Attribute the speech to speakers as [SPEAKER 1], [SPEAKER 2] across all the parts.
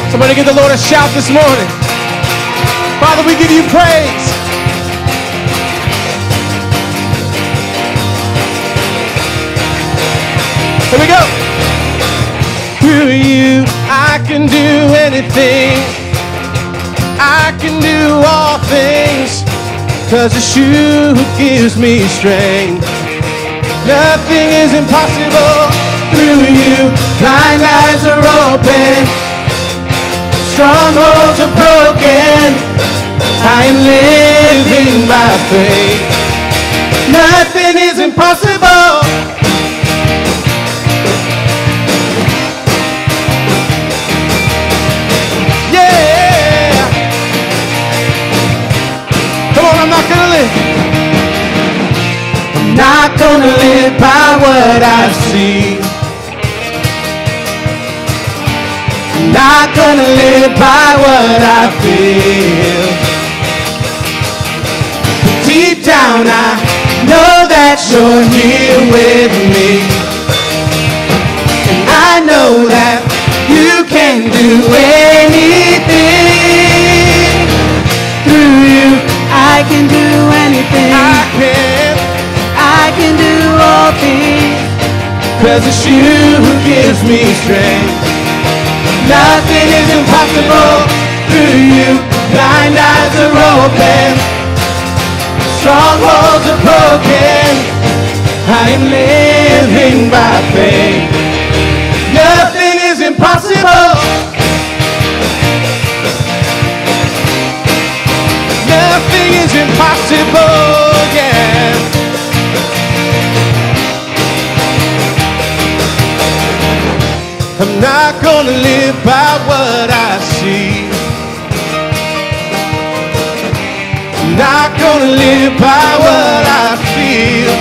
[SPEAKER 1] Somebody give the Lord a shout this morning. Father, we give you praise. Here we go. Through you, I can do anything. I can do all things, 'cause it's you who gives me strength. Nothing is impossible. Through you, blind eyes are open, strongholds are broken. I am living by faith. Nothing is impossible. Yeah. Come on, I'm not gonna live. I'm not gonna live by what I see. Not gonna live by what I feel. But deep down I know that you're here with me, and I know that you can do anything. Through you I can do anything. I can do all things, 'cause it's you who gives me strength. Nothing is impossible. Through you, blind eyes are open, strongholds are broken. I am living by faith. Nothing is impossible. Nothing is impossible, yeah. I'm not gonna live by what I see. I'm not gonna live by what I feel.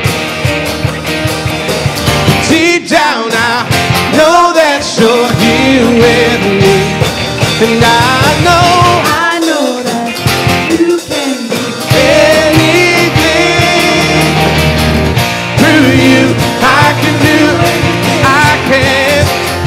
[SPEAKER 1] Deep down I know that you're here with me, and I know that you can do anything. Through you I can do, I can.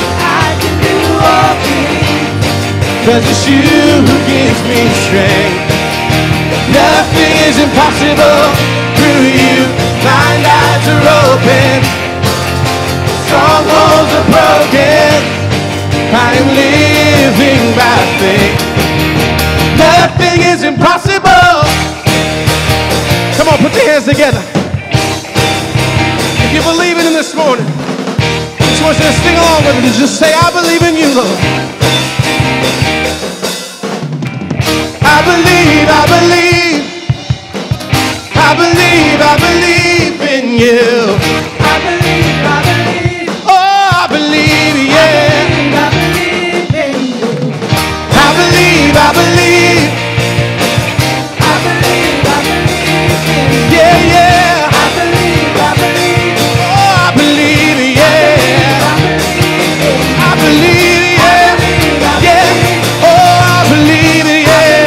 [SPEAKER 1] 'Cause it's you who gives me strength. Nothing is impossible. Through you, blind eyes are open, strongholds are broken. I am living by faith. Nothing is impossible. Come on, put your hands together. If you believe it in this morning, I just want you to sing along with it and just say, I believe in you, Lord. I believe, I believe, I believe, I believe in you. I believe, I believe. Oh, I believe, yeah. I believe in you. I believe, I believe. I believe, I believe in you. Yeah, yeah. I believe, I believe. Oh, I believe, yeah. I believe, yeah. Yeah. Oh, I believe, yeah.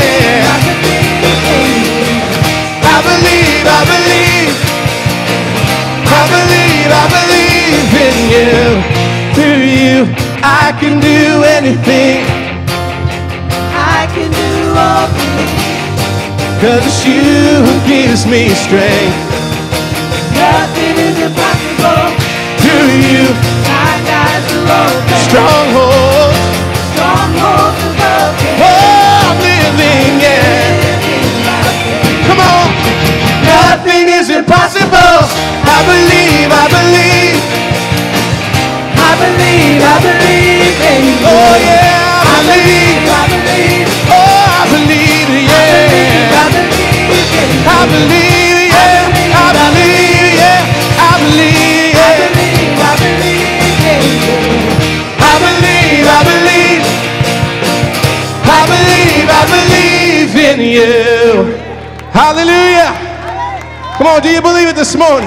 [SPEAKER 1] I believe, I believe, I believe, I believe in you. Through you, I can do anything. I can do all things, 'cause it's you who gives me strength. Nothing is impossible. Through you, blind eyes are open, strongholds are broken. Oh, I'm living, yeah. Come on. Nothing is impossible. I believe, I believe. I believe, I believe in you. Oh yeah, I believe, I believe. Oh, I believe, yeah. I believe, I believe, yeah. I believe, yeah. I believe, yeah. I believe in you. I believe, I believe. I believe, I believe in you. Hallelujah. Come on, do you believe it this morning?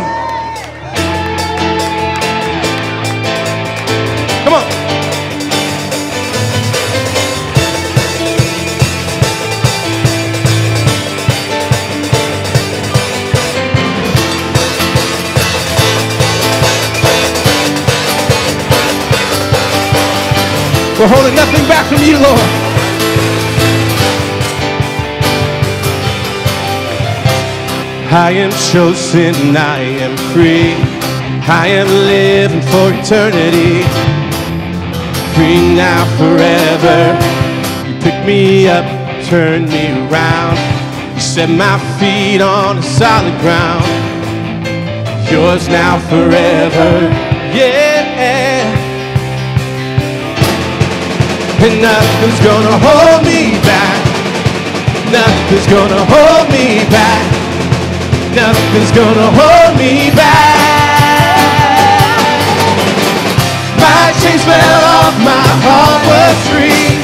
[SPEAKER 1] Come on. We're holding nothing back from you, Lord. I am chosen, I am free. I am living for eternity. Free now, forever. You pick me up, turn me around. You set my feet on a solid ground. Yours now, forever. Yeah. And nothing's gonna hold me back. Nothing's gonna hold me back. Nothing's gonna hold me back. My chains fell off, my heart was free.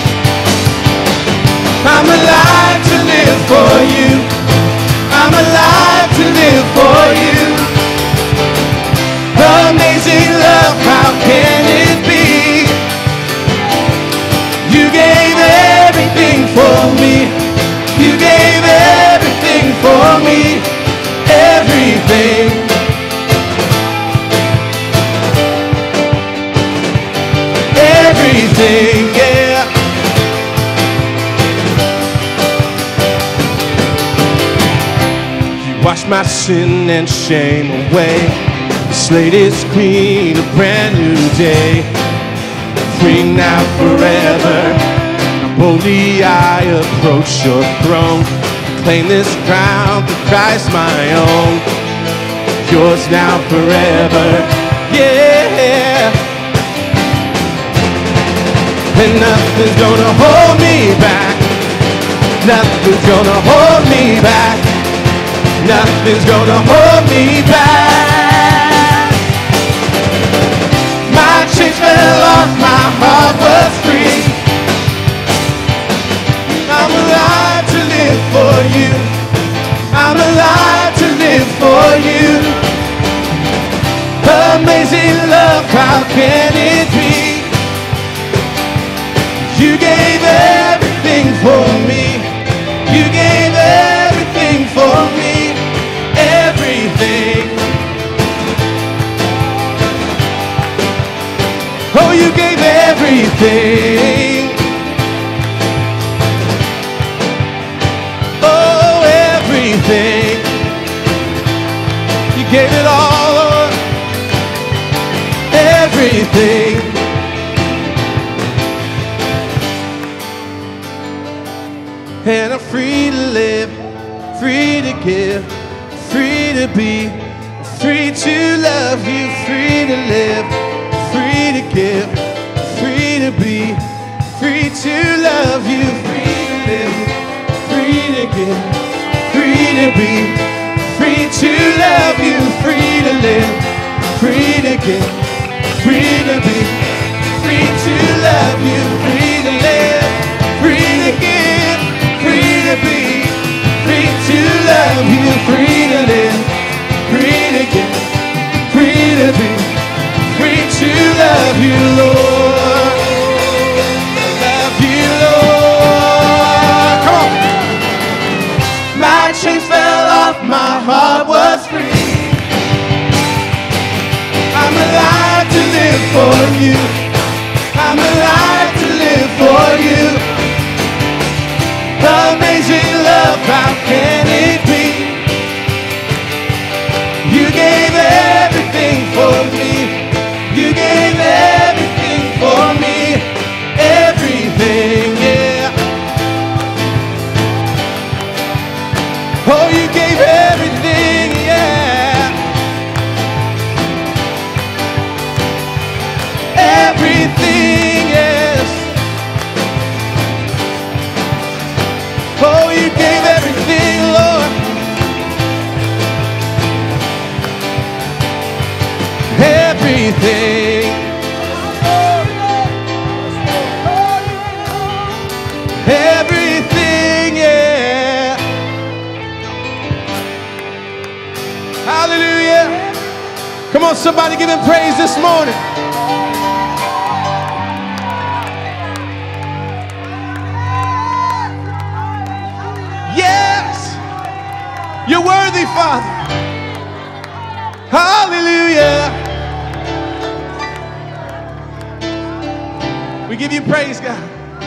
[SPEAKER 1] I'm alive to live for you. I'm alive to live for you. Amazing love, how can it be? You gave everything for me. You gave everything for me. Everything. Everything, yeah. You washed my sin and shame away. The slate is clean, a brand new day. Free now, forever. Now boldly I approach your throne. Claim this crown, the Christ my own. Yours now, forever. Yeah. And nothing's gonna hold me back. Nothing's gonna hold me back. Nothing's gonna hold me back. My chains fell off, my heart was free. I'm alive to live for you. I'm alive to live for you. Amazing love, how can it be? You gave everything for me. You gave everything for me. Everything. Oh, you gave everything. Oh, everything. You gave it all, Lord. Everything. And I'm free to live, free to give, free to be, free to love you, free to live, free to give, free to be, free to love you, free to live, free to give, free to be, free to love you, free to live, free to give, free to be, free to love you, free to live, free to give, free to be, free to love you, free to live, free to give, free to be, free to love you, Lord. Love you, Lord. Come on. My chains fell off, my heart was free. I'm alive to live for you. I'm alive to live for you. Amazing love, how can it be? You gave everything for me. You gave everything for me. Everything, yeah. Oh, you gave everything, yeah. Everything, yes. Oh, you gave everything, Lord. Everything. Everything, yeah. Hallelujah. Come on, somebody give him praise this morning. Yes. You're worthy, Father. Hallelujah. We give you praise God.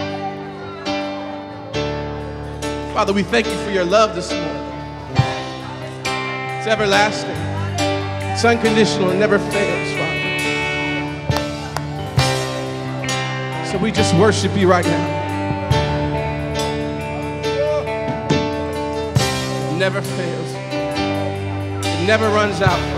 [SPEAKER 1] Father, we thank you for your love this morning. It's everlasting. It's unconditional and never fails, Father. So we just worship you right now. It never fails. It never runs out, Father.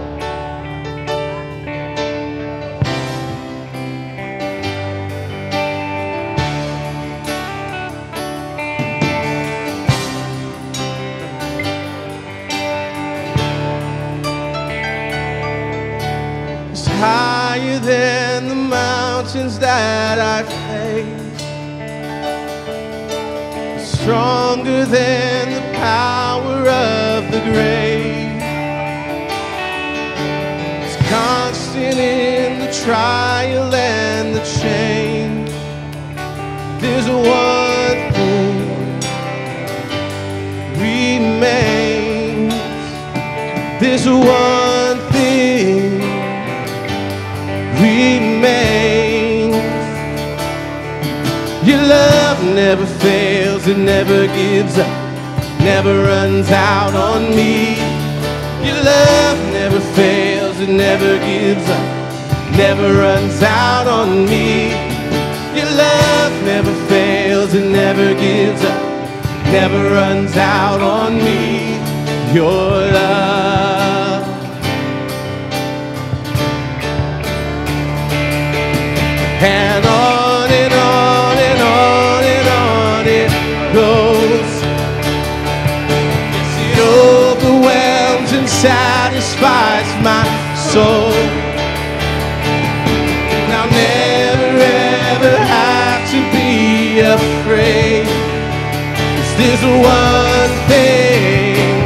[SPEAKER 1] Higher than the mountains that I face, stronger than the power of the grave. It's constant in the trial and the change. There's one thing remains. There's one thing remains. Your love never fails, it never gives up, never runs out on me. Your love never fails, it never gives up, never runs out on me. Your love never fails, it never gives up, never runs out on me. Your love. And on and on and on and on it goes. Yes, it overwhelms and satisfies my soul. And I'll never ever have to be afraid. 'Cause there's one thing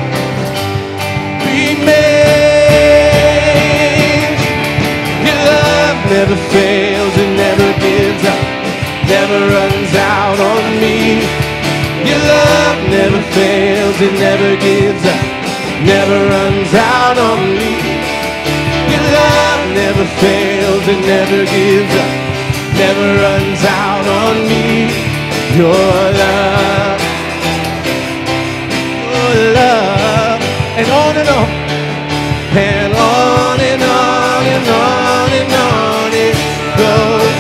[SPEAKER 1] remains. Your love never fails, it never gives up, never runs out on me. Your love never fails, it never gives up, never runs out on me. Your love never fails, it never gives up, never runs out on me. Your love, and on and on, and on and on and on and on it goes.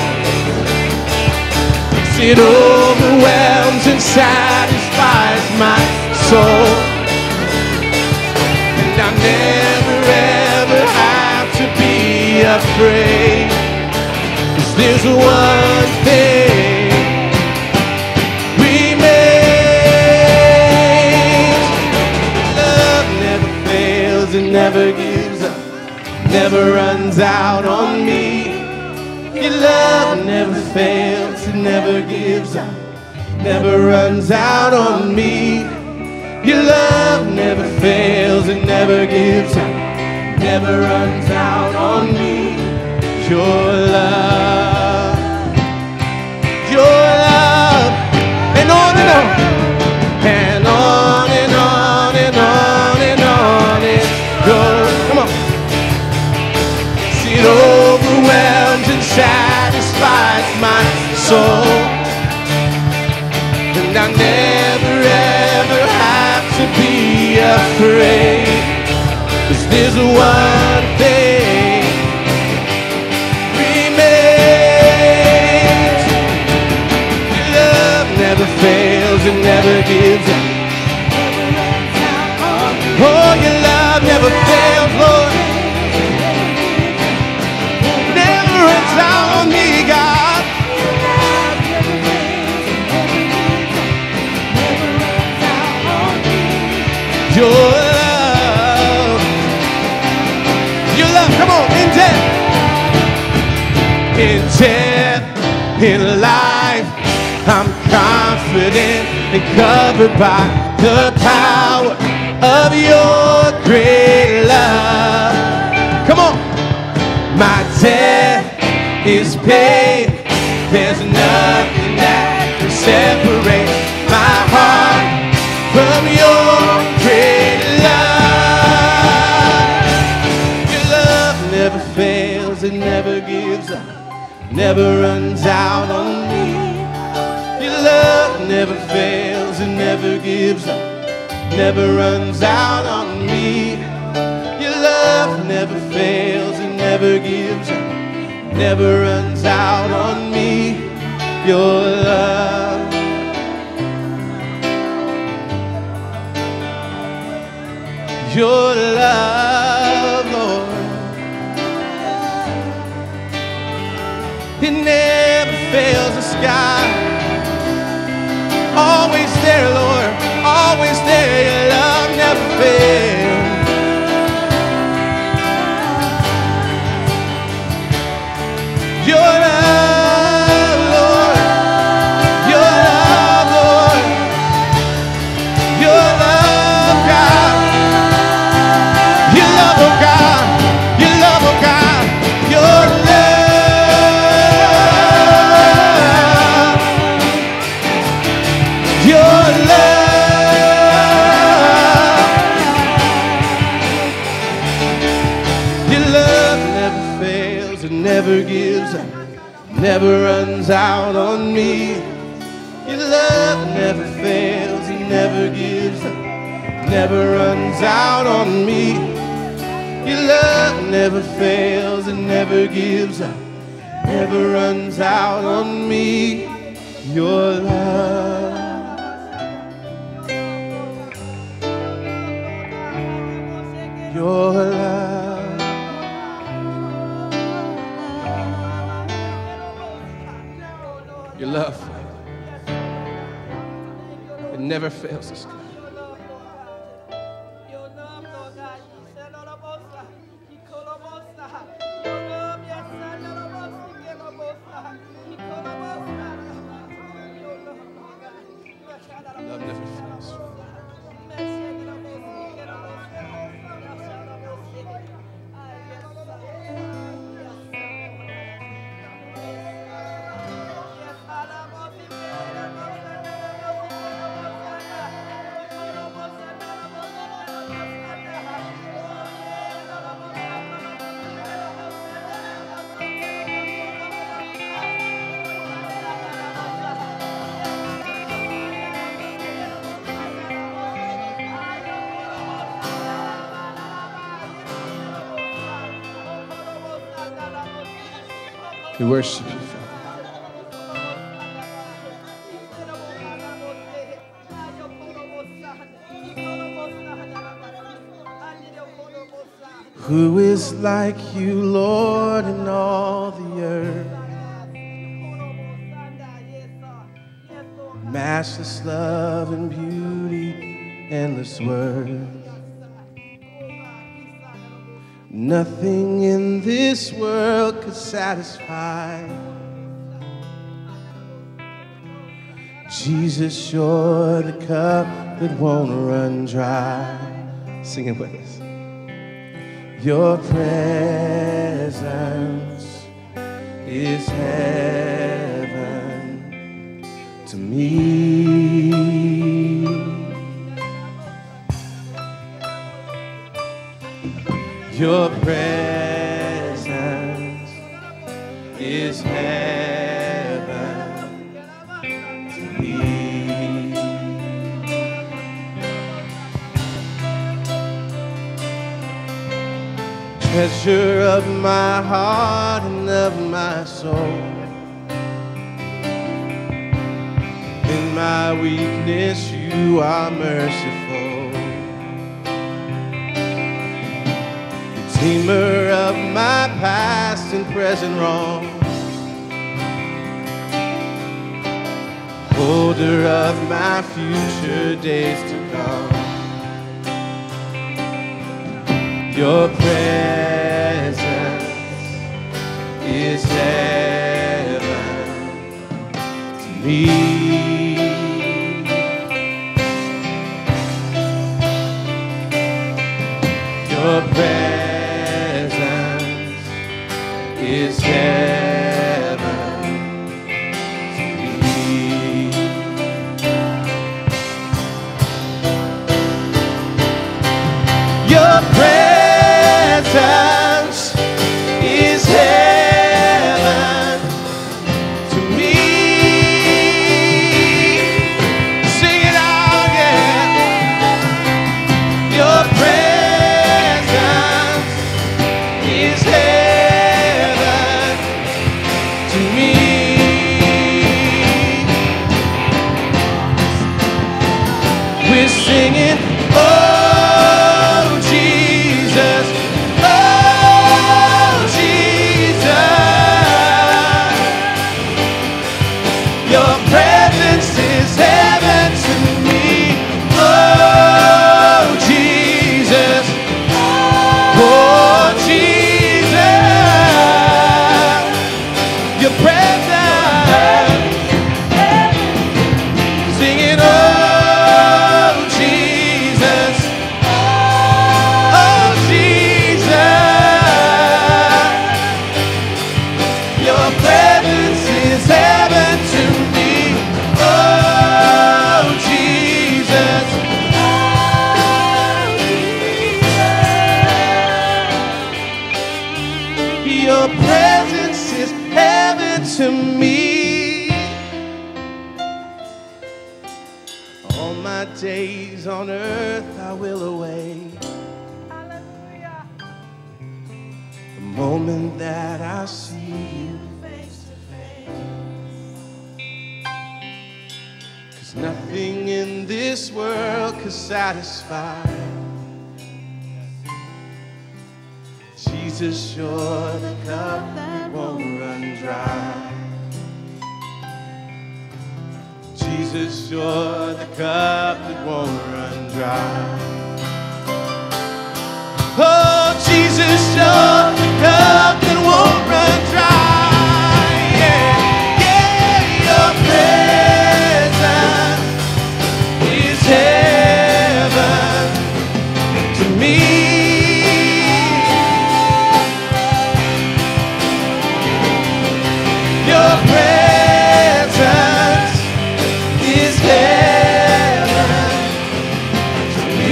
[SPEAKER 1] It overwhelms and satisfies my soul. And I never ever have to be afraid. 'Cause there's one thing remains. Love never fails, it never gives up, never runs out on me. Your love never fails, it never gives up, never runs out on me. Your love never fails, it never gives up, never runs out on me. Your love, and on and on, and on and on and on and on it goes. Come on. See, it overwhelms and satisfies my soul. And I never ever have to be afraid. 'Cause there's one thing remains. Your love never fails, it never gives up. Oh, your love never fails, Lord. Never runs out on me, God. Your love, come on, in death, in life, I'm confident and covered by the power of your great love. Come on. My debt is paid. There's nothing that can separate my heart from your great love. Your love never fails, it never gives up, never runs out on me. never fails, it never gives up, never runs out on me. Your love never fails, it never gives up, never runs out on me. Your love, your love, Lord, it never fails the sky. Always there, Lord, always there. Your love never fails. Your love, Lord, your love, Lord, your love, God, your love, oh God, your love, oh God, your love, your love, your love never fails, it never gives up, never runs out on me. Your love never fails, it never gives up, never runs out on me. Your love never fails, it never gives up, never runs out on me. Your love, your love, your love, it never fails us. Love never fails. We worship you, Father. Who is like you, Lord, in all the earth? Matchless love and beauty, endless worth. Nothing in this world could satisfy. Jesus, you're the cup that won't run dry. Sing it with us. Your presence is heaven to me. Your presence is heaven to me. Treasure of my heart and of my soul. In my weakness, you are merciful. Redeemer of my past and present wrong. Holder of my future days to come. Your presence is heaven to me. Your presence is heaven to me. Your presence is heaven to me. we're singing, oh Jesus, oh Jesus. Your presence is heaven to me, oh Jesus, oh Jesus. Your presence, singing, oh Jesus, oh Jesus. Your presence is heaven to me, oh Jesus, your presence is heaven to me. All my days on earth I will await the moment that I see you face to face. 'Cause nothing in this world could satisfy. Jesus, you're the cup that won't run dry. Jesus, you're the cup that won't run dry. Oh, Jesus, you're the cup that won't run dry. Yeah, yeah, your presence is heaven to me. Your presence is heaven to me.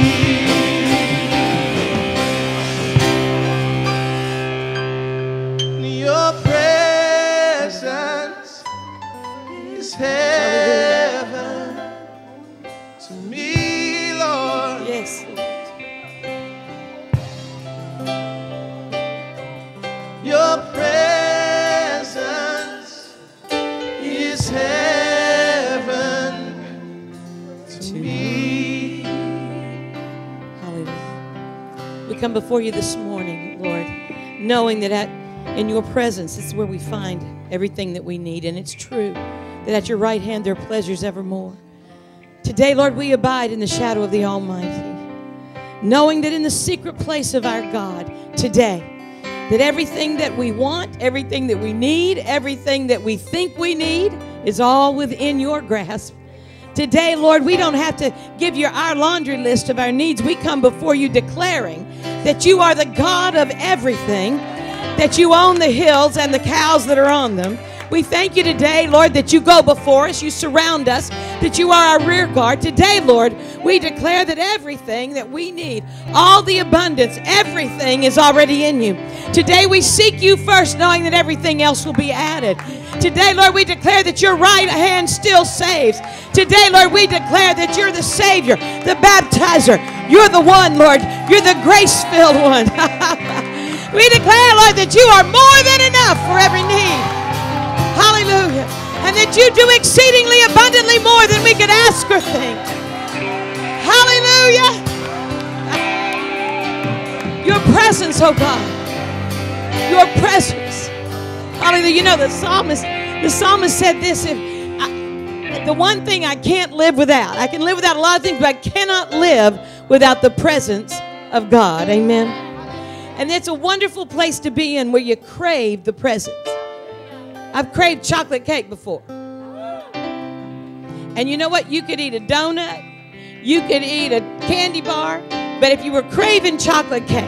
[SPEAKER 1] Your presence is heaven to me, Lord.
[SPEAKER 2] Yes.
[SPEAKER 1] Your presence is heaven to me.
[SPEAKER 2] Hallelujah. We come before you this morning, Lord, knowing that in your presence is where we find everything that we need. And it's true that at your right hand there are pleasures evermore. Today, Lord, we abide in the shadow of the Almighty, knowing that in the secret place of our God today, that everything that we want, everything that we need, everything that we think we need is all within your grasp. Today, Lord, we don't have to give you our laundry list of our needs. We come before you declaring that you are the God of everything, that you own the hills and the cows that are on them. We thank you today, Lord, that you go before us, you surround us, that you are our rear guard. Today, Lord, we declare that everything that we need, all the abundance, everything is already in you. Today, we seek you first, knowing that everything else will be added. Today, Lord, we declare that your right hand still saves. Today, Lord, we declare that you're the Savior, the baptizer. You're the one, Lord. You're the grace-filled one. We declare, Lord, that you are more than enough for every need. Hallelujah. And that you do exceedingly abundantly more than we could ask or think. Hallelujah. Your presence, oh God. Your presence. Hallelujah. You know, the psalmist said this, the one thing I can't live without. I can live without a lot of things, but I cannot live without the presence of God. Amen. And it's a wonderful place to be in where you crave the presence. I've craved chocolate cake before. And you know what? You could eat a donut. You could eat a candy bar. But if you were craving chocolate cake,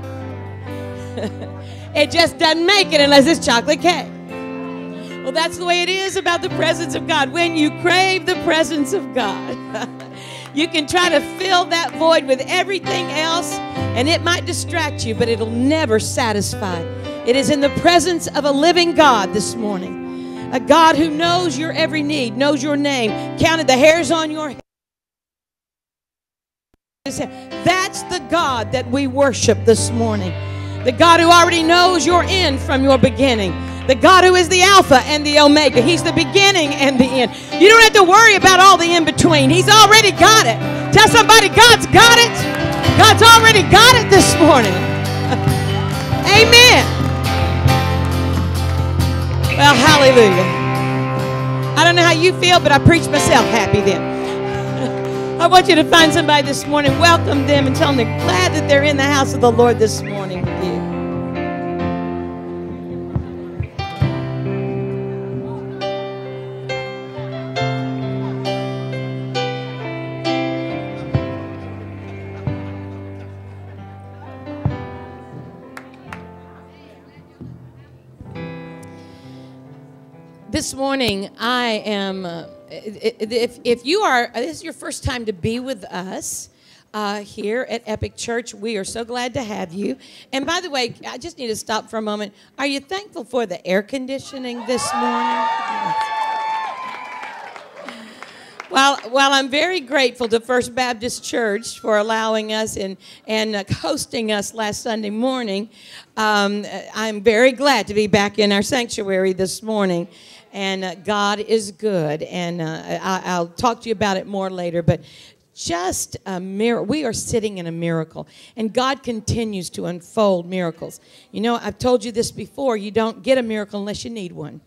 [SPEAKER 2] it just doesn't make it unless it's chocolate cake. Well, that's the way it is about the presence of God. When you crave the presence of God, you can try to fill that void with everything else, and it might distract you, but it'll never satisfy. It is in the presence of a living God this morning, a God who knows your every need, knows your name, counted the hairs on your head. That's the God that we worship this morning. The God who already knows your end from your beginning. The God who is the Alpha and the Omega. He's the beginning and the end. Amen. You don't have to worry about all the in-between. He's already got it. Tell somebody God's got it. God's already got it this morning. Amen. Well, hallelujah. I don't know how you feel, but I preach myself happy then. I want you to find somebody this morning, welcome them, and tell them they're glad that they're in the house of the Lord this morning with you. This morning, I am, if you are, this is your first time to be with us here at Epic Church, we are so glad to have you. And by the way, I just need to stop for a moment. Are you thankful for the air conditioning this morning? While I'm very grateful to First Baptist Church for allowing us and hosting us last Sunday morning, I'm very glad to be back in our sanctuary this morning. And God is good, and I'll talk to you about it more later, but just a miracle. We are sitting in a miracle, and God continues to unfold miracles. You know, I've told you this before, you don't get a miracle unless you need one.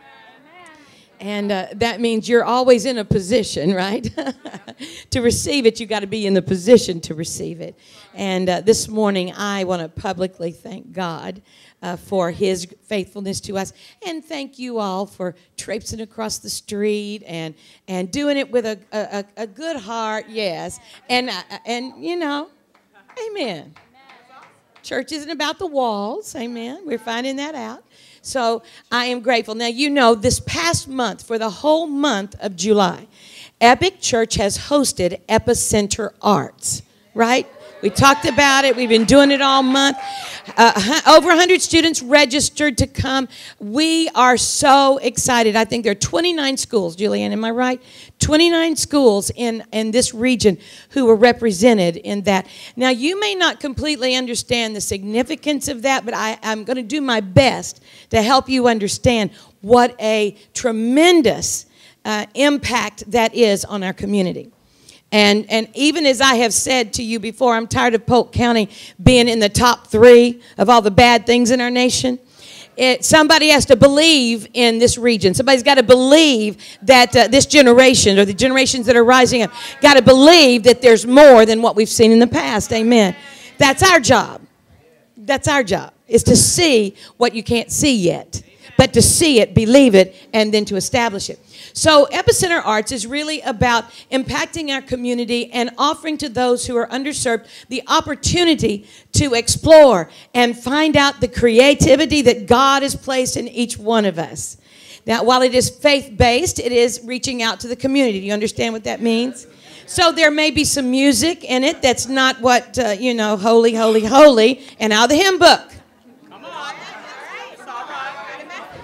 [SPEAKER 2] And that means you're always in a position, right? To receive it, you got to be in the position to receive it. And this morning, I want to publicly thank God for His faithfulness to us, and thank you all for traipsing across the street and doing it with a good heart, yes. And you know, amen. Church isn't about the walls, amen. We're finding that out. So I am grateful. Now, you know, this past month, for the whole month of July, Epic Church has hosted Epicenter Arts, right? We talked about it. We've been doing it all month. Over 100 students registered to come. We are so excited. I think there are 29 schools, Julianne, am I right? 29 schools in this region who were represented in that. Now, you may not completely understand the significance of that, but I'm going to do my best to help you understand what a tremendous impact that is on our community. And even as I have said to you before, I'm tired of Polk County being in the top 3 of all the bad things in our nation. Somebody has to believe in this region. Somebody's got to believe that this generation, or the generations that are rising up, got to believe that there's more than what we've seen in the past. Amen. That's our job. That's our job, is to see what you can't see yet. But to see it, believe it, and then to establish it. So Epicenter Arts is really about impacting our community and offering to those who are underserved the opportunity to explore and find out the creativity that God has placed in each one of us. Now, while it is faith-based, it is reaching out to the community. Do you understand what that means? So there may be some music in it that's not what, you know, holy, holy, holy, and out of the hymn book. Come on. It's all right.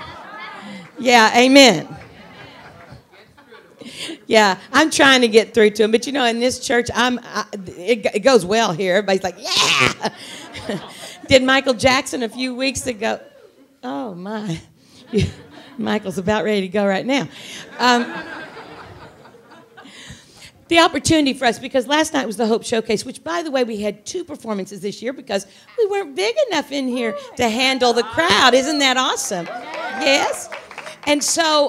[SPEAKER 2] Yeah, amen. Yeah, I'm trying to get through to them. But, you know, in this church, it goes well here. Everybody's like, yeah. Did Michael Jackson a few weeks ago. Oh, my. Michael's about ready to go right now. The opportunity for us, because last night was the Hope Showcase, which, by the way, we had 2 performances this year because we weren't big enough in here to handle the crowd. Isn't that awesome? Yes. And so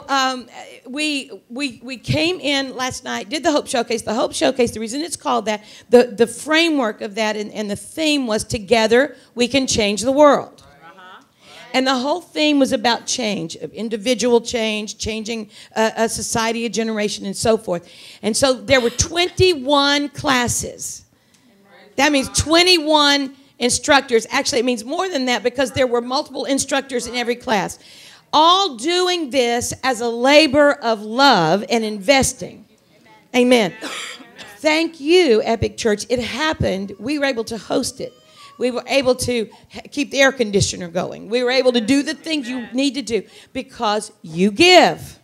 [SPEAKER 2] we came in last night, did the Hope Showcase. The Hope Showcase, the reason it's called that, the framework of that and the theme was together we can change the world. And the whole theme was about change, individual change, changing a society, a generation, and so forth. And so there were 21 classes. That means 21 instructors. Actually, it means more than that because there were multiple instructors in every class. All doing this as a labor of love and investing. Amen. Thank you, Epic Church. It happened. We were able to host it. We were able to keep the air conditioner going. We were able to do the things you need to do because you give.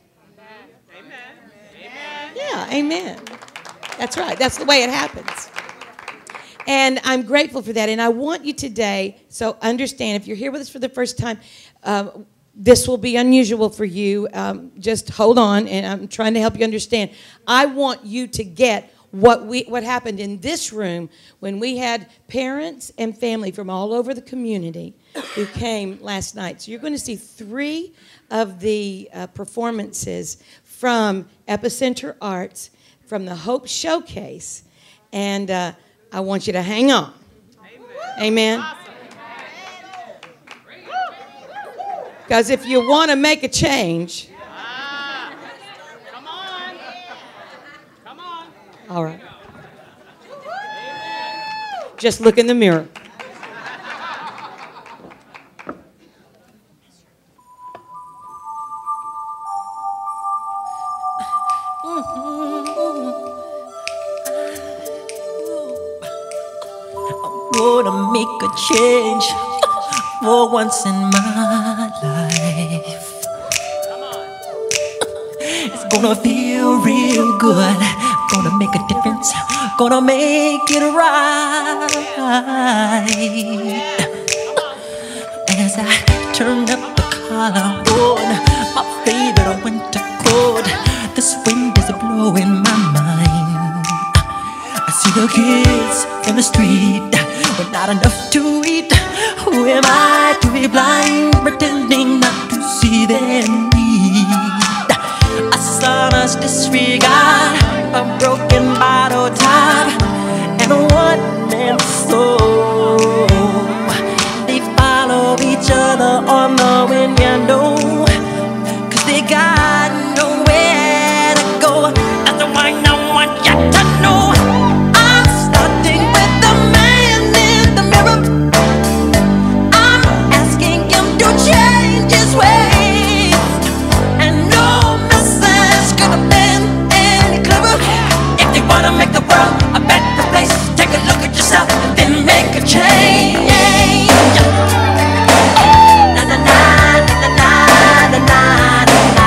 [SPEAKER 2] Amen. Yeah, amen. That's right. That's the way it happens. And I'm grateful for that. And I want you today, so understand, if you're here with us for the first time, this will be unusual for you. Just hold on, and I'm trying to help you understand. I want you to get what happened in this room when we had parents and family from all over the community who came last night. So you're going to see 3 of the performances from Epicenter Arts, from the Hope Showcase, and I want you to hang on. Amen. Because if you want to make a change, come on. All right. Just look in the mirror.
[SPEAKER 3] Gonna make a change for once in my life. It's gonna feel real good. Gonna make a difference. Gonna make it right. As I turn up the collar on my favorite winter coat, this wind is blowing my mind. I see the kids in the street with not enough to eat. Who am I to be blind, pretending not to see their need? A son's disregard, a broken bottle top, and a one-man soul. They follow each other on the window, 'cause they got nowhere to go. That's why I want you to know I'm starting with the man in the mirror. I'm asking him to change his ways, and no message could have been any clearer. If you wanna make the world a better place, take a look at yourself and then make a change. Na na na na na na na na.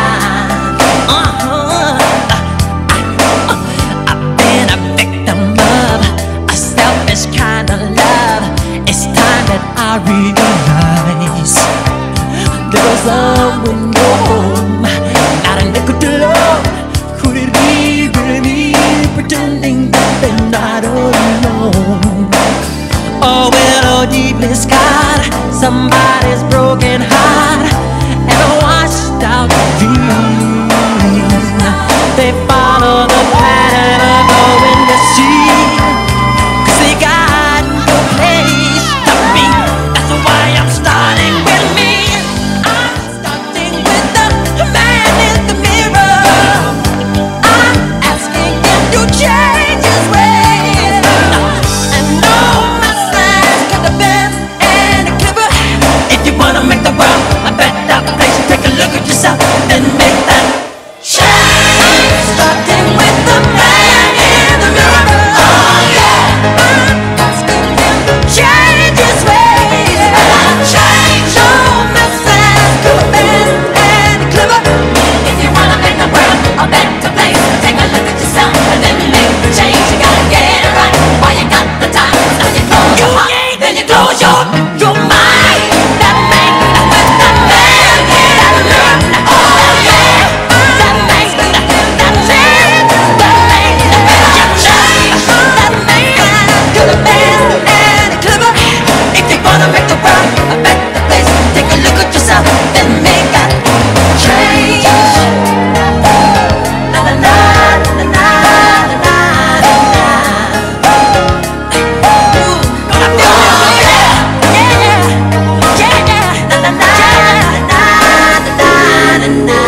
[SPEAKER 3] I've been a victim of a selfish kind of love. It's time that I realize there was someone home, not a nickel to love. Could it be really me, pretending that they're not alone? Oh, well, oh, deeply scarred, somebody's broken heart and a washed out dream. They follow the pattern of going to sea, 'cause they got no place to be. That's why I'm starting with me. I'm starting with the man in the mirror. I'm asking him to change his ways, and no message could have been any clearer. If you wanna make the world a better place, take a look at yourself and make that change. Starting with the man in the mirror. Oh yeah, I'm asking him to change his ways. Change, no message could have been any clearer. If you wanna make the world a better place, take a look at yourself and then make the change. You gotta get it right while you got the time. Now you close your heart, then you close your mind. That man with the man in the mirror. Oh yeah, that man, that man, that man that you change. That man could have been any clearer. If you wanna make the world a better place, take a look at yourself and make that change. Na na na na na na na na. Ooh, gonna feel this, yeah, yeah, yeah, yeah. Na na na na na na na.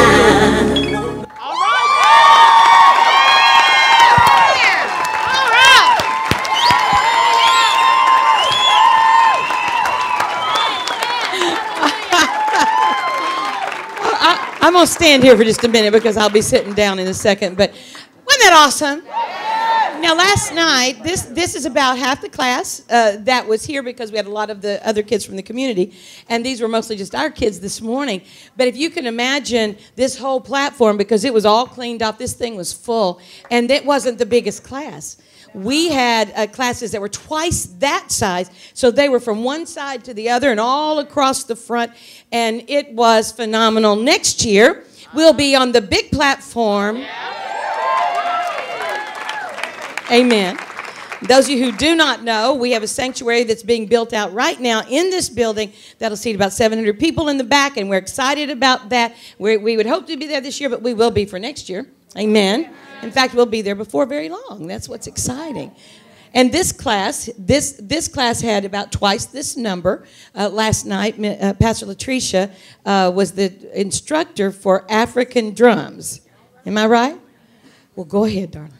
[SPEAKER 2] I'm going to stand here for just a minute because I'll be sitting down in a second. But wasn't that awesome? Now, last night, this is about half the class that was here because we had a lot of the other kids from the community, and these were mostly just our kids this morning. But if you can imagine this whole platform, because it was all cleaned up, this thing was full, and it wasn't the biggest class. We had classes that were twice that size, so they were from one side to the other and all across the front, and it was phenomenal. Next year, we'll be on the big platform. Amen. Those of you who do not know, we have a sanctuary that's being built out right now in this building that'll seat about 700 people in the back, and we're excited about that. We would hope to be there this year, but we will be for next year. Amen. In fact, we'll be there before very long. That's what's exciting. And this class, this class had about twice this number. Last night, Pastor Latricia was the instructor for African drums. Am I right? Well, go ahead, darling.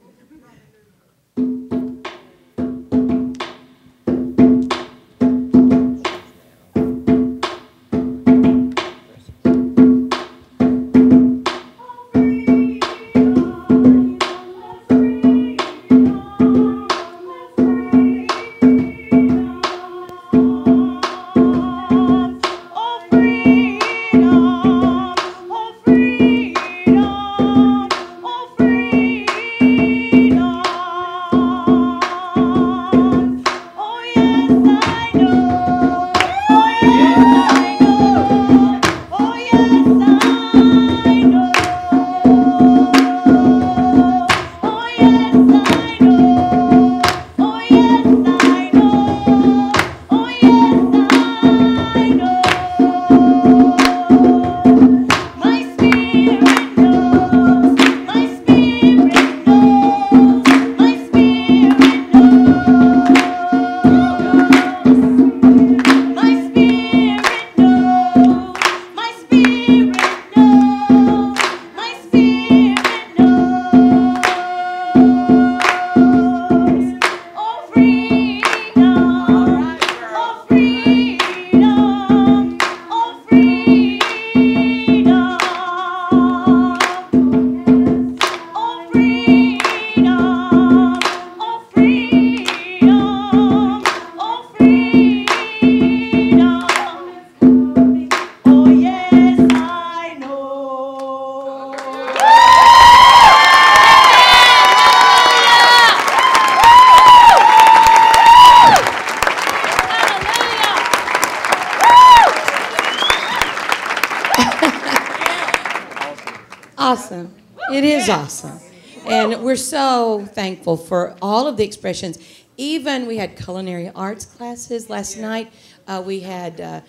[SPEAKER 2] Awesome. It is awesome. And we're so thankful for all of the expressions. Even we had culinary arts classes last night. We had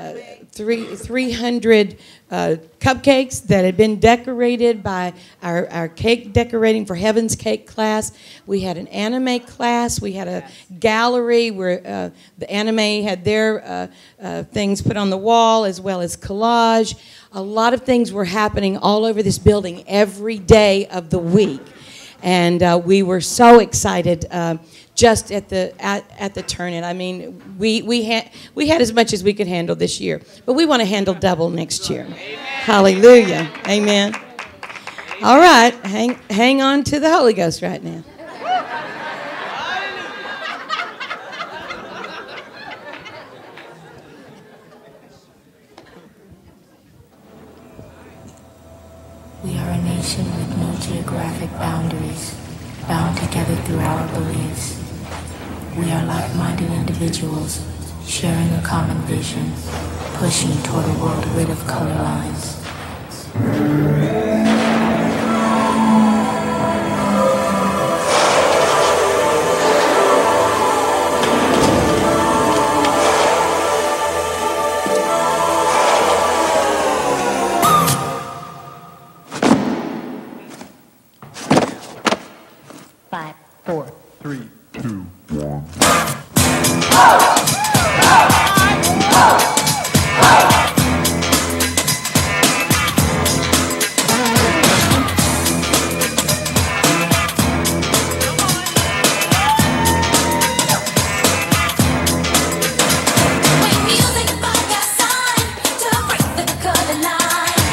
[SPEAKER 2] 300 cupcakes that had been decorated by our cake decorating for Heaven's Cake class. We had an anime class. We had a gallery where the anime had their things put on the wall, as well as collage. A lot of things were happening all over this building every day of the week. And we were so excited just at the turn-in. I mean, we had as much as we could handle this year, but we want to handle double next year. Amen. Hallelujah. Amen. All right, hang on to the Holy Ghost right now.
[SPEAKER 4] We are a nation with no geographic boundaries, bound together through our beliefs. We are like-minded individuals, sharing a common vision, pushing toward a world rid of color lines.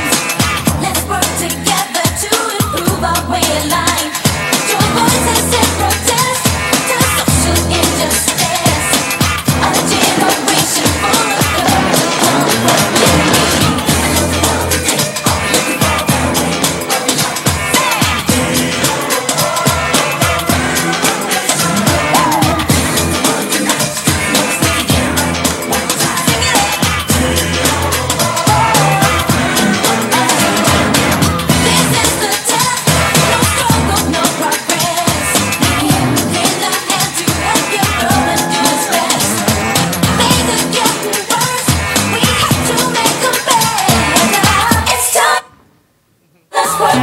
[SPEAKER 5] Let's work together to improve our way of life. Your voice has set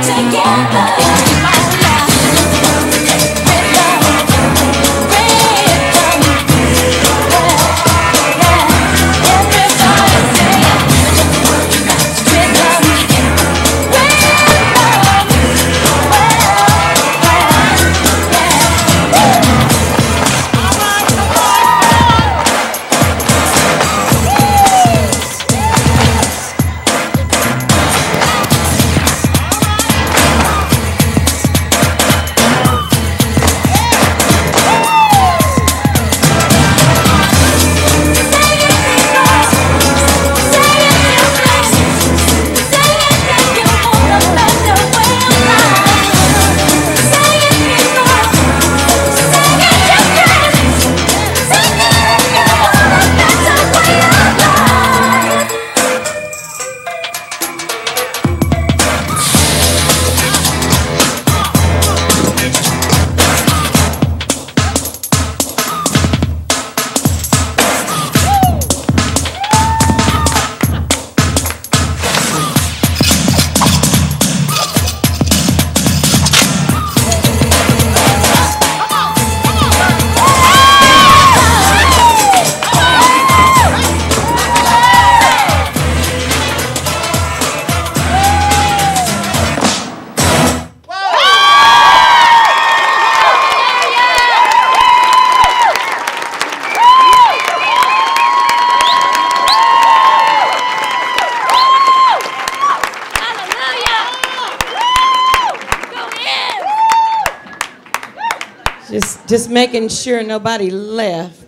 [SPEAKER 2] Just making sure nobody left.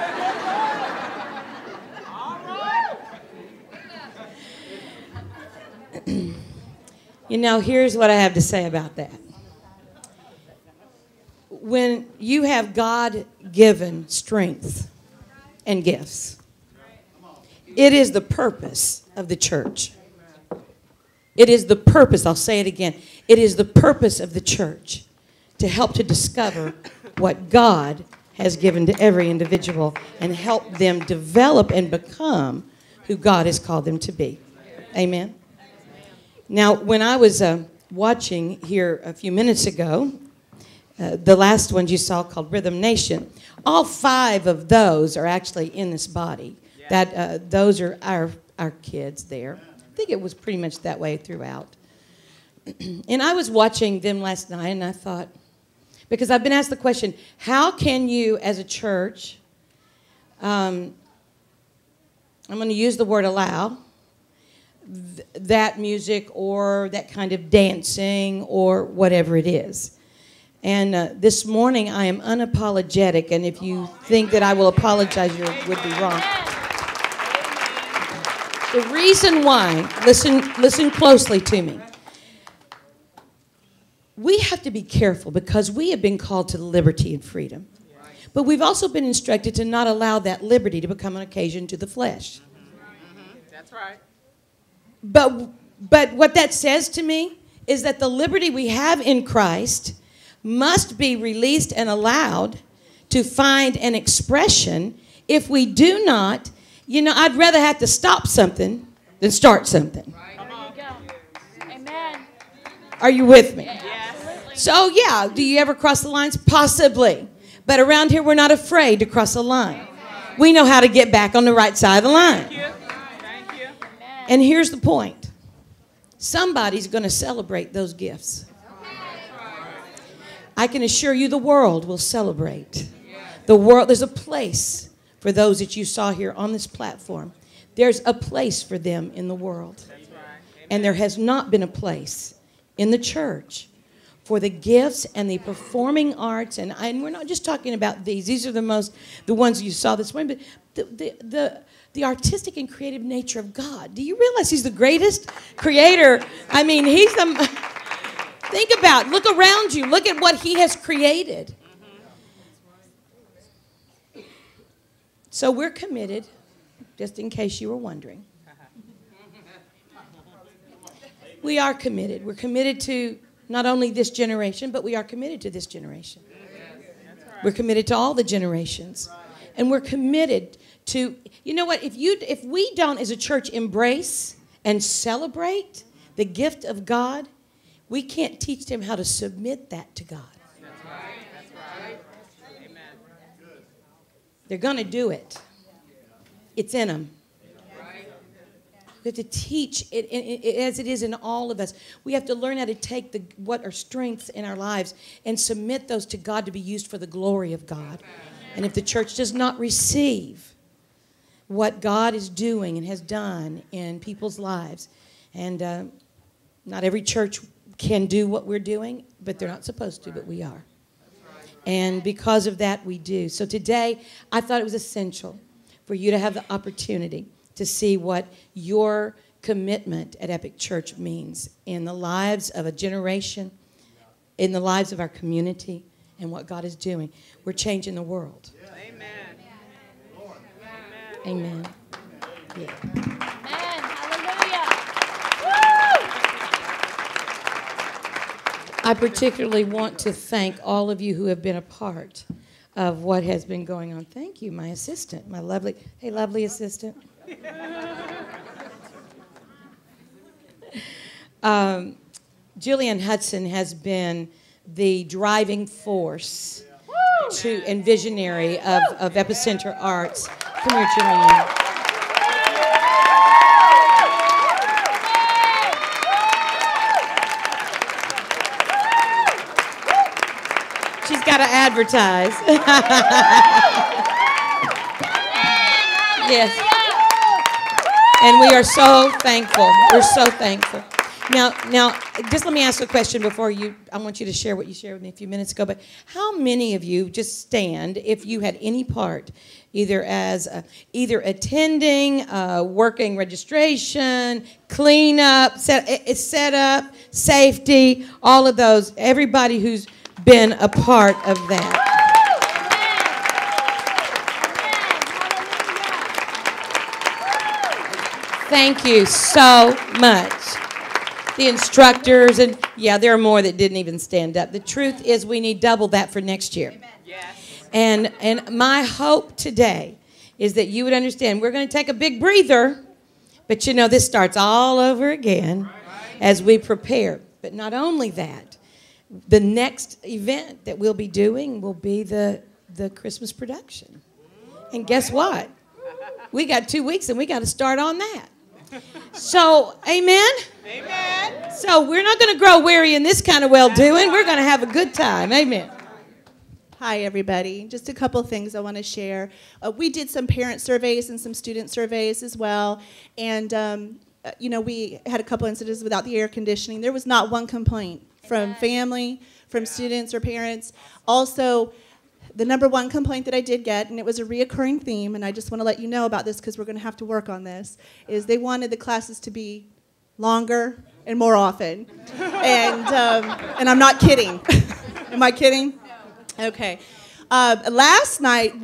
[SPEAKER 2] You know, here's what I have to say about that. When you have God-given strength and gifts, it is the purpose of the church. It is the purpose, I'll say it again, it is the purpose of the church to help to discover what God has given to every individual and help them develop and become who God has called them to be. Amen? Now, when I was watching here a few minutes ago, the last ones you saw called Rhythm Nation, all 5 of those are actually in this body. Those are our kids there. I think it was pretty much that way throughout. And I was watching them last night, and I thought, because I've been asked the question, how can you as a church, I'm going to use the word allow, that music or that kind of dancing or whatever it is. And this morning I am unapologetic, and if you think that I will apologize, you would be wrong. The reason why, listen closely to me. We have to be careful because we have been called to liberty and freedom. But we've also been instructed to not allow that liberty to become an occasion to the flesh.
[SPEAKER 5] That's right.
[SPEAKER 2] But what that says to me is that the liberty we have in Christ must be released and allowed to find an expression. If we do not, you know, I'd rather have to stop something than start something.
[SPEAKER 5] There you go. Amen.
[SPEAKER 2] Are you with me?
[SPEAKER 5] Yes.
[SPEAKER 2] So, yeah, do you ever cross the lines? Possibly. But around here, we're not afraid to cross a line. We know how to get back on the right side of the line.
[SPEAKER 5] Thank you. Thank you.
[SPEAKER 2] And here's the point. Somebody's going to celebrate those gifts. I can assure you the world will celebrate. The world, there's a place for those that you saw here on this platform. There's a place for them in the world. And there has not been a place in the church for the gifts and the performing arts, and we're not just talking about these. These are the ones you saw this morning, but the artistic and creative nature of God. Do you realize He's the greatest creator? I mean, He's the... Think about it. Look around you. Look at what He has created. So we're committed, just in case you were wondering. We are committed. We're committed to not only this generation, but we are committed to this generation. We're committed to all the generations. And we're committed to, you know what, if we don't as a church embrace and celebrate the gift of God, we can't teach them how to submit that to God.
[SPEAKER 5] That's right. That's right. Amen.
[SPEAKER 2] They're going to do it. It's in them. We have to teach it, as it is in all of us. We have to learn how to take what are strengths in our lives and submit those to God to be used for the glory of God. And if the church does not receive what God is doing and has done in people's lives, and not every church can do what we're doing, but they're not supposed to, but we are. And because of that, we do. So today, I thought it was essential for you to have the opportunity to see what your commitment at Epic Church means in the lives of a generation, in the lives of our community, and what God is doing. We're changing the world.
[SPEAKER 5] Amen.
[SPEAKER 2] Amen. Yeah.
[SPEAKER 5] Amen. Hallelujah.
[SPEAKER 2] I particularly want to thank all of you who have been a part of what has been going on. Thank you, my assistant, my lovely assistant. Julianne Hudson has been the driving force and visionary of Epicenter Arts. Come here, Julianne. She's got to advertise. Yes. And we are so thankful. We're so thankful. Now, just let me ask a question before I want you to share what you shared with me a few minutes ago. But how many of you just stand if you had any part, either attending, working registration, cleanup, set up, safety, all of those? Everybody who's been a part of that. Thank you so much. The instructors, and yeah, there are more that didn't even stand up. The truth is we need double that for next year.
[SPEAKER 5] Yes.
[SPEAKER 2] And my hope today is that you would understand we're going to take a big breather, but this starts all over again as we prepare. But not only that, the next event that we'll be doing will be the Christmas production. And guess what? We got 2 weeks and we got to start on that. So, amen?
[SPEAKER 5] Amen.
[SPEAKER 2] So we're not going to grow weary in this kind of well-doing. We're going to have a good time. Amen.
[SPEAKER 6] Hi, everybody. Just a couple things I want to share. We did some parent surveys and some student surveys as well. And, we had a couple incidents without the air conditioning. There was not one complaint from family, from students or parents. Also, the number one complaint that I did get, and it was a reoccurring theme, and I just want to let you know about this because we're going to have to work on this, is they wanted the classes to be longer and more often. And I'm not kidding. Am I kidding? Okay. Last night,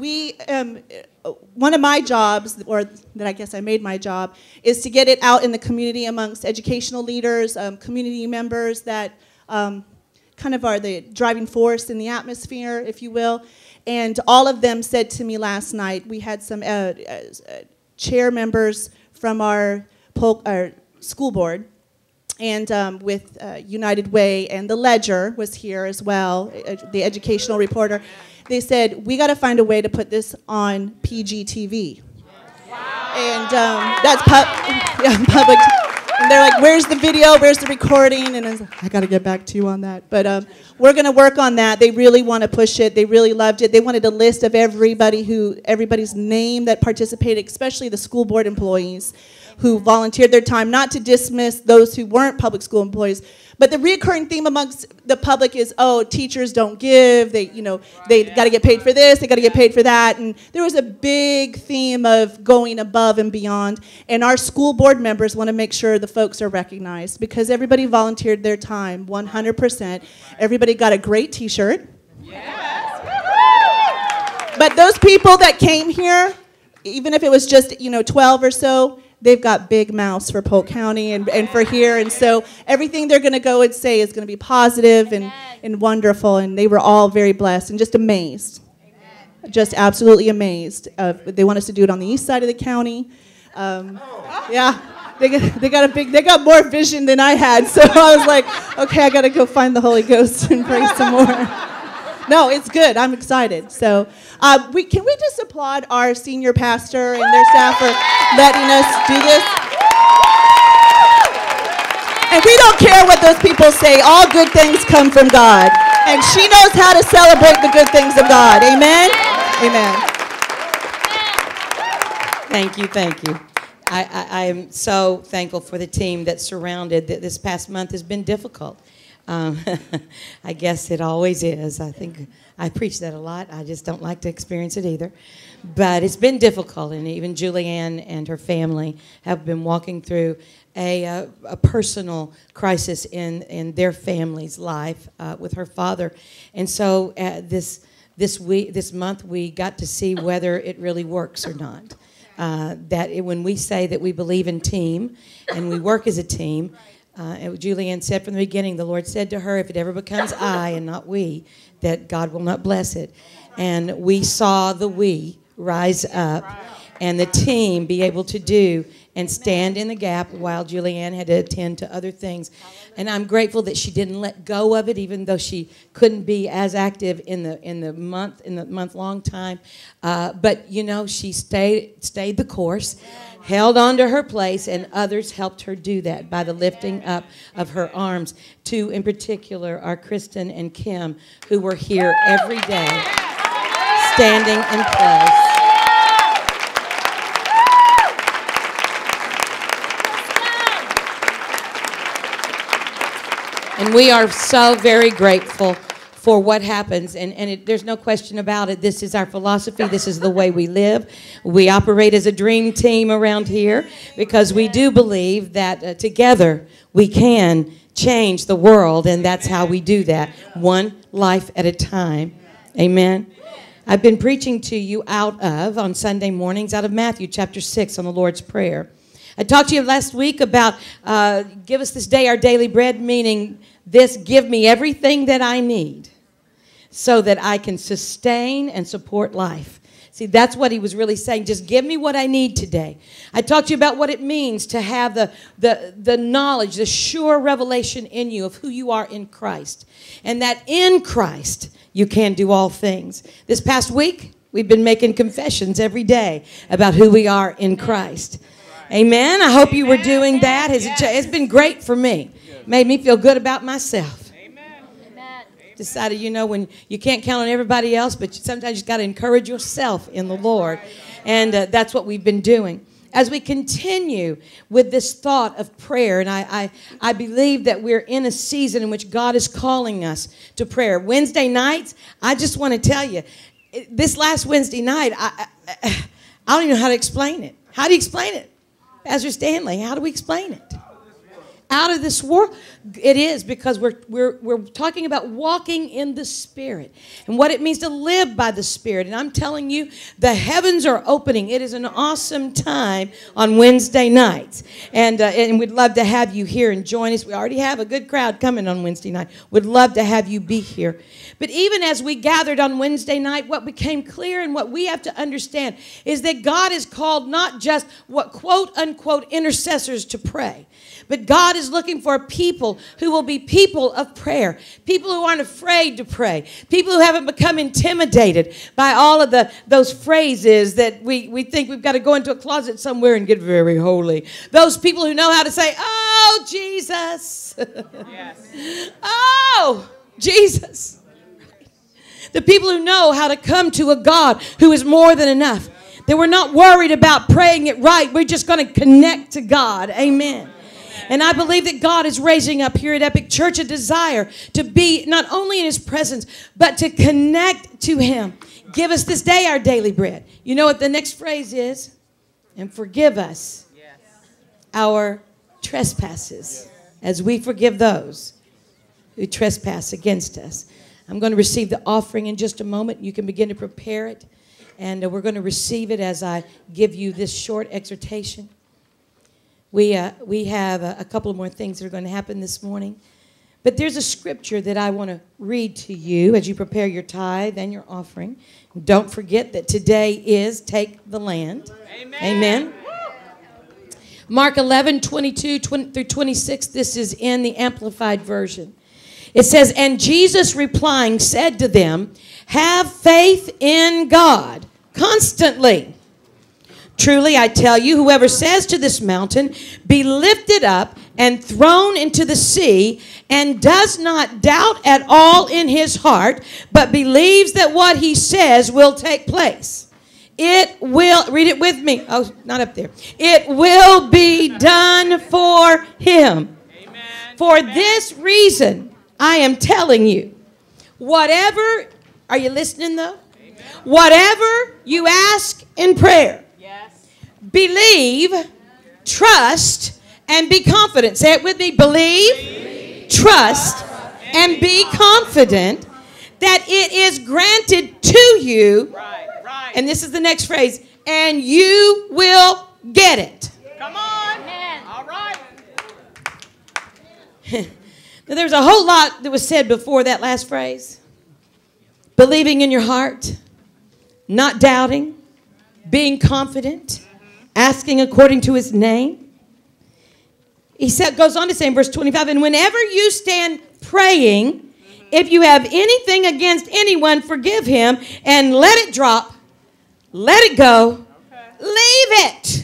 [SPEAKER 6] one of my jobs, or that I guess I made my job, is to get it out in the community amongst educational leaders, community members that kind of are the driving force in the atmosphere, if you will. And all of them said to me last night, we had some chair members from our school board, and with United Way, and the Ledger was here as well, the educational reporter. They said, we got to find a way to put this on PGTV. Wow. And that's public. And they're like, where's the video? Where's the recording? And I was like, I got to get back to you on that. But we're going to work on that. They really want to push it. They really loved it. They wanted a list of everybody's name that participated, especially the school board employees who volunteered their time, not to dismiss those who weren't public school employees. But the recurring theme amongst the public is, teachers don't give. They got to get paid for this. They got to get paid for that. And there was a big theme of going above and beyond. And our school board members want to make sure the folks are recognized because everybody volunteered their time, 100%. Everybody got a great T-shirt.
[SPEAKER 5] Yes.
[SPEAKER 6] But those people that came here, even if it was just 12 or so, they've got big mouths for Polk County and for here. And so everything they're going to go and say is going to be positive and wonderful. And they were all very blessed and just amazed. Amen. Just absolutely amazed. They want us to do it on the east side of the county. Yeah. They got more vision than I had. So I was like, okay, I got to go find the Holy Ghost and pray some more. No, it's good. I'm excited. So can we just applaud our senior pastor and their staff for letting us do this? And we don't care what those people say. All good things come from God. And she knows how to celebrate the good things of God. Amen? Amen.
[SPEAKER 2] Thank you, thank you. I am so thankful for the team that's surrounded. This past month has been difficult. I guess it always is. I think I preach that a lot. I just don't like to experience it either. But it's been difficult, and even Julianne and her family have been walking through a personal crisis in their family's life with her father. And so this month we got to see whether it really works or not. When we say that we believe in team and we work as a team, Julianne said from the beginning, the Lord said to her, if it ever becomes I and not we, that God will not bless it. And we saw the we rise up and the team be able to do and stand in the gap while Julianne had to attend to other things. And I'm grateful that she didn't let go of it, even though she couldn't be as active in the month-long time. But you know, she stayed the course, held on to her place, and others helped her do that by the lifting up of her arms. Two in particular are Kristen and Kim, who were here every day, standing in place. And we are so very grateful for what happens. And there's no question about it. This is our philosophy. This is the way we live. We operate as a dream team around here because we do believe that together we can change the world. And that's how we do that, one life at a time. Amen. I've been preaching to you on Sunday mornings out of Matthew chapter 6 on the Lord's Prayer. I talked to you last week about give us this day our daily bread, meaning this, give me everything that I need so that I can sustain and support life. See, that's what he was really saying. Just give me what I need today. I talked to you about what it means to have the knowledge, the sure revelation in you of who you are in Christ. And that in Christ you can do all things. This past week, we've been making confessions every day about who we are in Christ. Amen. I hope you were doing that. It's been great for me. Made me feel good about myself. Amen. Decided, when you can't count on everybody else, but sometimes you've got to encourage yourself in the Lord. And that's what we've been doing. As we continue with this thought of prayer, and I believe that we're in a season in which God is calling us to prayer. Wednesday nights, I just want to tell you, this last Wednesday night, I don't even know how to explain it. How do you explain it? Pastor Stanley, how do we explain it? Out of this world. It is because we're talking about walking in the Spirit and what it means to live by the Spirit. And I'm telling you, the heavens are opening. It is an awesome time on Wednesday nights. And we'd love to have you here and join us. We already have a good crowd coming on Wednesday night. We'd love to have you be here. But even as we gathered on Wednesday night, what became clear and what we have to understand is that God has called not just what quote unquote intercessors to pray, but God is looking for a people who will be people of prayer, people who aren't afraid to pray, people who haven't become intimidated by all of those phrases that we think we've got to go into a closet somewhere and get very holy. Those people who know how to say, oh, Jesus. Yes. Oh, Jesus. The people who know how to come to a God who is more than enough. That we're not worried about praying it right. We're just going to connect to God. Amen. And I believe that God is raising up here at Epic Church a desire to be not only in His presence, but to connect to Him. Give us this day our daily bread. You know what the next phrase is? And forgive us our trespasses as we forgive those who trespass against us. I'm going to receive the offering in just a moment. You can begin to prepare it. And we're going to receive it as I give you this short exhortation. We have a couple of more things that are going to happen this morning. But there's a scripture that I want to read to you as you prepare your tithe and your offering. Don't forget that today is Take the Land. Amen. Amen. Mark 11:22 through 26. This is in the Amplified Version. It says, and Jesus replying said to them, have faith in God constantly. Truly, I tell you, whoever says to this mountain, be lifted up and thrown into the sea, and does not doubt at all in his heart, but believes that what he says will take place, it will, read it with me. Oh, not up there. It will be done for him. Amen. For Amen. This reason, I am telling you, whatever, are you listening though? Amen. Whatever you ask in prayer, yes. Believe, trust, and be confident. Say it with me. Believe, trust, and be confident that it is granted to you. Right. And this is the next phrase. And you will get it.
[SPEAKER 5] Come on. Amen. All right.
[SPEAKER 2] Now, there's a whole lot that was said before that last phrase. Believing in your heart, not doubting, being confident, asking according to his name. He goes on to say in verse 25, and whenever you stand praying, if you have anything against anyone, forgive him and let it drop. Let it go. Leave it.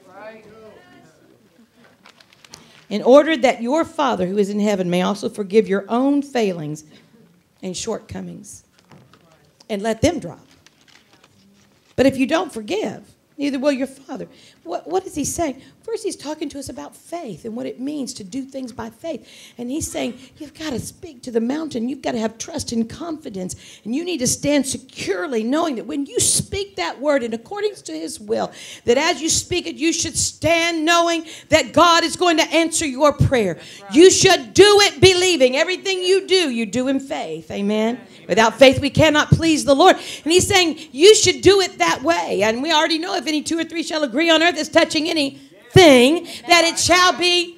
[SPEAKER 2] In order that your Father who is in heaven may also forgive your own failings and shortcomings. And let them drop. But if you don't forgive, neither will your Father. What is he saying? First, he's talking to us about faith and what it means to do things by faith. And he's saying, you've got to speak to the mountain. You've got to have trust and confidence. And you need to stand securely knowing that when you speak that word in accordance to his will, that as you speak it, you should stand knowing that God is going to answer your prayer. You should do it believing. Everything you do in faith. Amen. Without faith, we cannot please the Lord. And he's saying, you should do it that way. And we already know if any two or three shall agree on earth as touching anything, that it shall be.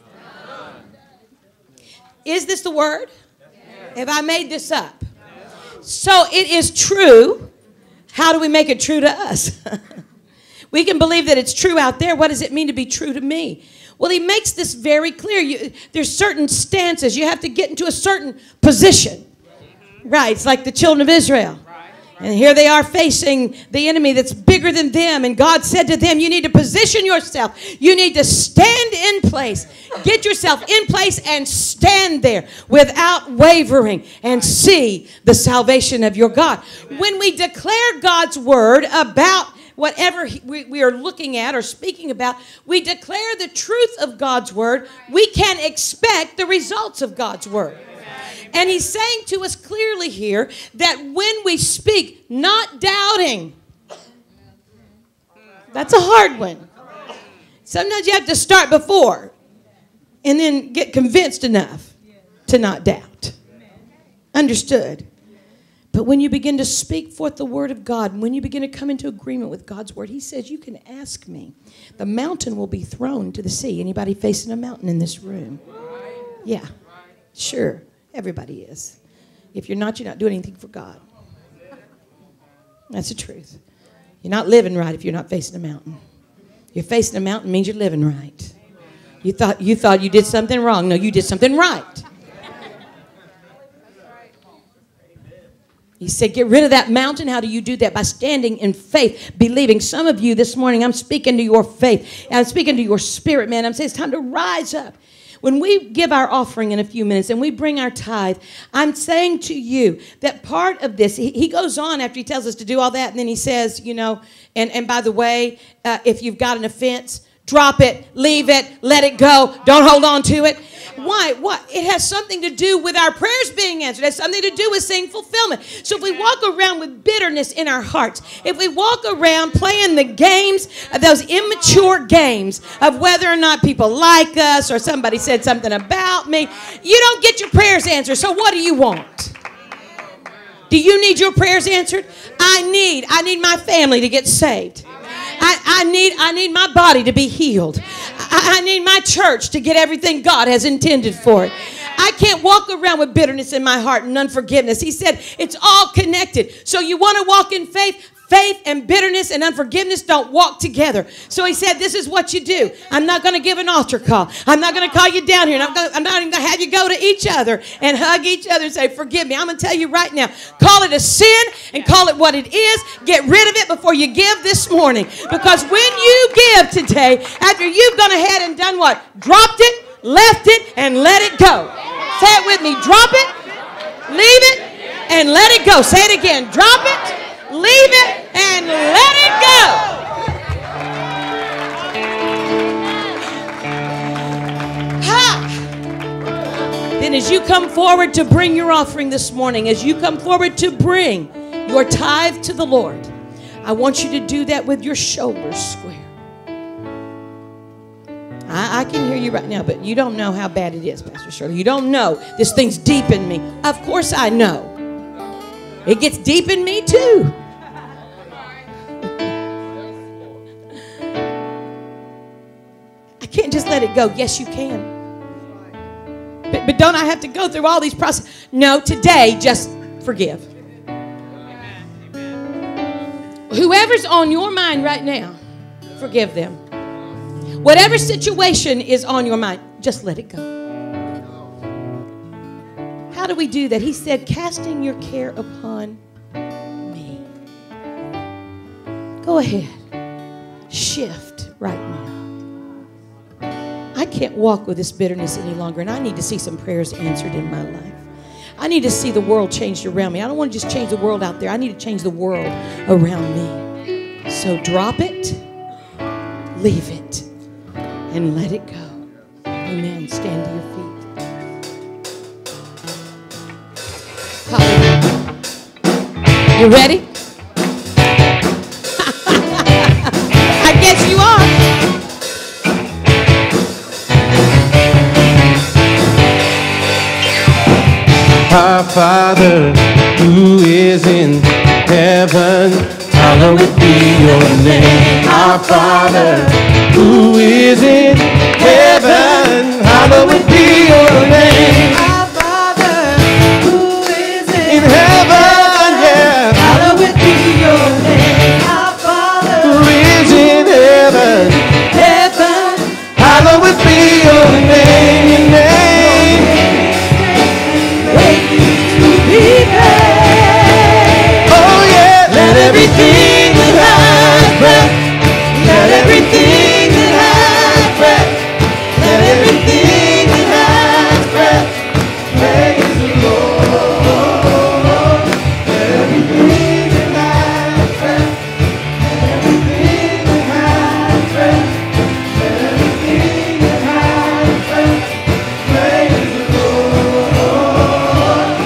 [SPEAKER 2] Is this the word? Have I made this up? So it is true. How do we make it true to us? We can believe that it's true out there. What does it mean to be true to me? Well, he makes this very clear. There's certain stances. You have to get into a certain position. Right, it's like the children of Israel. And here they are facing the enemy that's bigger than them. And God said to them, you need to position yourself. You need to stand in place. Get yourself in place and stand there without wavering and see the salvation of your God. When we declare God's word about whatever we are looking at or speaking about, we declare the truth of God's word, we can expect the results of God's word. And he's saying to us clearly here that when we speak, not doubting. That's a hard one. Sometimes you have to start before and then get convinced enough to not doubt. Understood. But when you begin to speak forth the word of God, when you begin to come into agreement with God's word, he says, you can ask me. The mountain will be thrown to the sea. Anybody facing a mountain in this room? Yeah, sure. Everybody is. If you're not doing anything for God. That's the truth. You're not living right if you're not facing a mountain. You're facing a mountain means you're living right. You thought you did something wrong. No, you did something right. He said, get rid of that mountain. How do you do that? By standing in faith, believing. Some of you this morning, I'm speaking to your faith. I'm speaking to your spirit, man. I'm saying it's time to rise up. When we give our offering in a few minutes and we bring our tithe, I'm saying to you that part of this, he goes on after he tells us to do all that, and then he says, and by the way, if you've got an offense, drop it, leave it, let it go. Don't hold on to it. Why? What? It has something to do with our prayers being answered. It has something to do with seeing fulfillment. So if we walk around with bitterness in our hearts, if we walk around playing the games, those immature games of whether or not people like us or somebody said something about me, you don't get your prayers answered. So what do you want? Do you need your prayers answered? I need my family to get saved. I need my body to be healed. I need my church to get everything God has intended for it. I can't walk around with bitterness in my heart and unforgiveness. He said it's all connected. So you want to walk in faith? Faith and bitterness and unforgiveness don't walk together. So he said, this is what you do. I'm not going to give an altar call. I'm not going to call you down here. I'm not even going to have you go to each other and hug each other and say, forgive me. I'm going to tell you right now, call it a sin and call it what it is. Get rid of it before you give this morning. Because when you give today, after you've gone ahead and done what? Dropped it, left it, and let it go. Say it with me. Drop it, leave it, and let it go. Say it again. Drop it, leave it, and let it go. Ha! Then as you come forward to bring your offering this morning, as you come forward to bring your tithe to the Lord, I want you to do that with your shoulders square. I can hear you right now, but you don't know how bad it is, Pastor Shirley. You don't know. This thing's deep in me. Of course I know. It gets deep in me too. I can't just let it go. Yes, you can. But don't I have to go through all these processes? No, today, just forgive. Whoever's on your mind right now, forgive them. Whatever situation is on your mind, just let it go. How do we do that? He said, casting your care upon me. Go ahead. Shift right now. I can't walk with this bitterness any longer, and I need to see some prayers answered in my life. I need to see the world changed around me. I don't want to just change the world out there. I need to change the world around me. So drop it, leave it, and let it go. Amen. Stand to your feet. Hallelujah. You ready? I guess you are.
[SPEAKER 1] Our Father, who is in heaven, hallowed be your name. Our Father, who is in heaven, hallowed be your name. Our Father, who is in heaven, yeah, hallowed be your name. Our Father, who is in heaven, hallowed be your name. Your name, to be praised. Oh yeah, let everything that has breath, let everything that has breath, let everything that has breath, praise the Lord. Let everything that has breath, let everything that has breath, let everything that has breath, praise the Lord.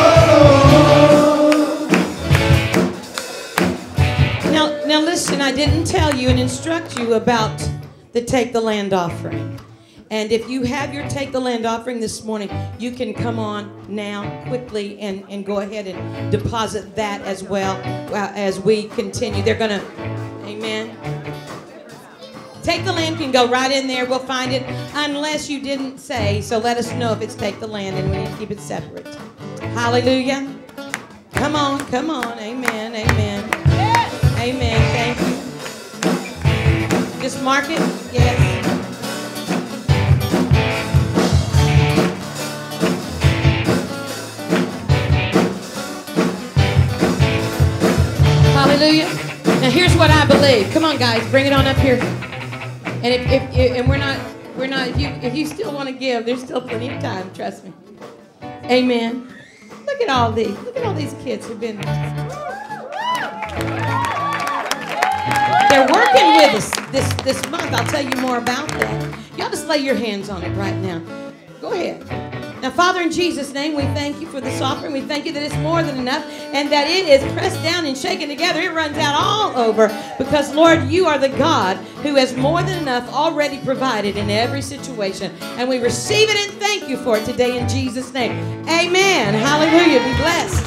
[SPEAKER 2] Now listen, I didn't tell you and instruct you about the Take the Land offering. And if you have your Take the Land offering this morning, you can come on now quickly and go ahead and deposit that as well as we continue. They're going to, amen. Take the Land can go right in there. We'll find it unless you didn't say. So let us know if it's Take the Land and we need to keep it separate. Hallelujah. Come on, come on. Amen, amen. Amen. Thank you. Just mark it. Yes. Hallelujah. Now here's what I believe. Come on, guys, bring it on up here. And if you still want to give, there's still plenty of time. Trust me. Amen. Look at all these. Look at all these kids who've been. They're working with us this month. I'll tell you more about that. Y'all just lay your hands on it right now. Go ahead. Now, Father, in Jesus' name, we thank you for this offering. We thank you that it's more than enough and that it is pressed down and shaken together. It runs out all over because, Lord, you are the God who has more than enough already provided in every situation. And we receive it and thank you for it today in Jesus' name. Amen. Hallelujah. Be blessed.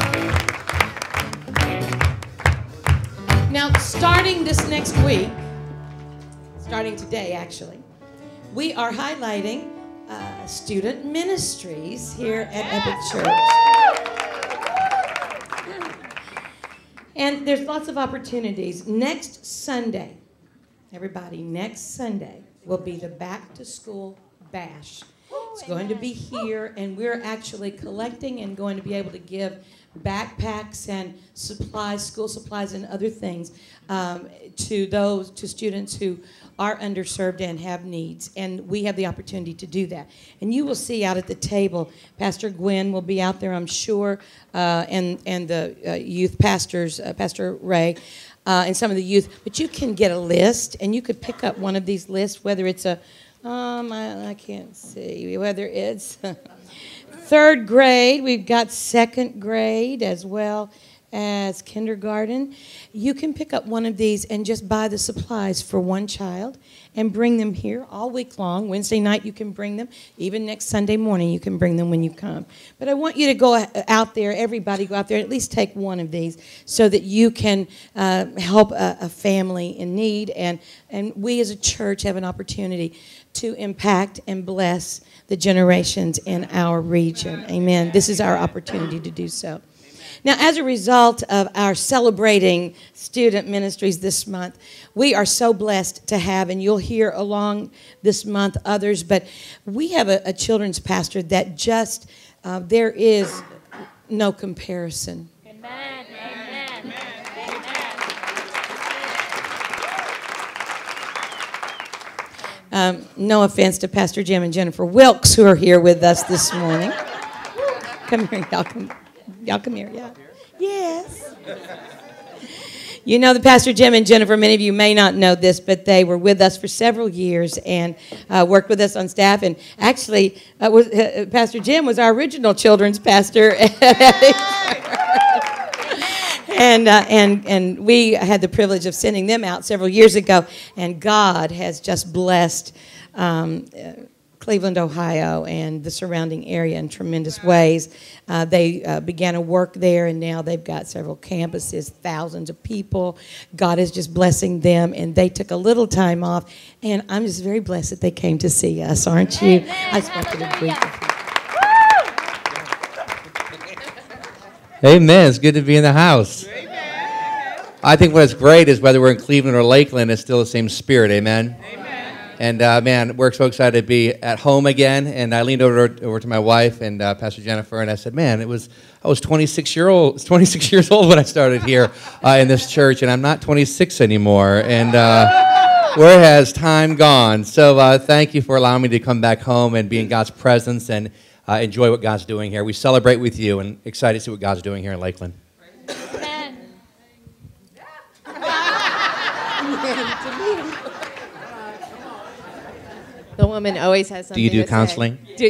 [SPEAKER 2] Now, starting this next week, starting today, actually, we are highlighting student ministries here at Epic Church. And there's lots of opportunities. Next Sunday, everybody, next Sunday will be the Back to School Bash. It's going to be here, and we're actually collecting and going to be able to give backpacks and supplies, school supplies and other things to students who are underserved and have needs. And we have the opportunity to do that. And you will see out at the table, Pastor Gwen will be out there, I'm sure, and the youth pastors, Pastor Ray, and some of the youth. But you can get a list, and you could pick up one of these lists, whether it's I can't see, whether it's third grade, we've got second grade as well as kindergarten. You can pick up one of these and just buy the supplies for one child and bring them here all week long. Wednesday night you can bring them. Even next Sunday morning you can bring them when you come. But I want you to go out there, everybody go out there, and at least take one of these so that you can help a family in need. And we as a church have an opportunity to impact and bless the generations in our region. Amen. This is our opportunity to do so. Now, as a result of our celebrating student ministries this month, we are so blessed to have, and you'll hear along this month others, but we have a children's pastor that just, there is no comparison.
[SPEAKER 5] Amen. Amen.
[SPEAKER 2] No offense to Pastor Jim and Jennifer Wilkes, who are here with us this morning. Come here, y'all come here, yeah. Yes. You know the Pastor Jim and Jennifer, many of you may not know this, but they were with us for several years and worked with us on staff. And actually, Pastor Jim was our original children's pastor. And we had the privilege of sending them out several years ago. And God has just blessed Cleveland, Ohio, and the surrounding area in tremendous ways. They began to work there, and now they've got several campuses, thousands of people. God is just blessing them, and they took a little time off. And I'm just very blessed that they came to see us, aren't you?
[SPEAKER 5] Amen.
[SPEAKER 2] I just wanted to greet you.
[SPEAKER 1] Amen. It's good to be in the house. I think what's great is whether we're in Cleveland or Lakeland, it's still the same spirit. Amen. And man, we're so excited to be at home again. And I leaned over to my wife and Pastor Jennifer, and I said, "Man, I was 26 years old when I started here in this church, and I'm not 26 anymore. And where has time gone?" So thank you for allowing me to come back home and be in God's presence and enjoy what God's doing here. We celebrate with you, and excited to see what God's doing here in Lakeland.
[SPEAKER 5] Amen.
[SPEAKER 7] The woman always has something
[SPEAKER 1] Do you do
[SPEAKER 7] to
[SPEAKER 1] counseling?
[SPEAKER 7] Say.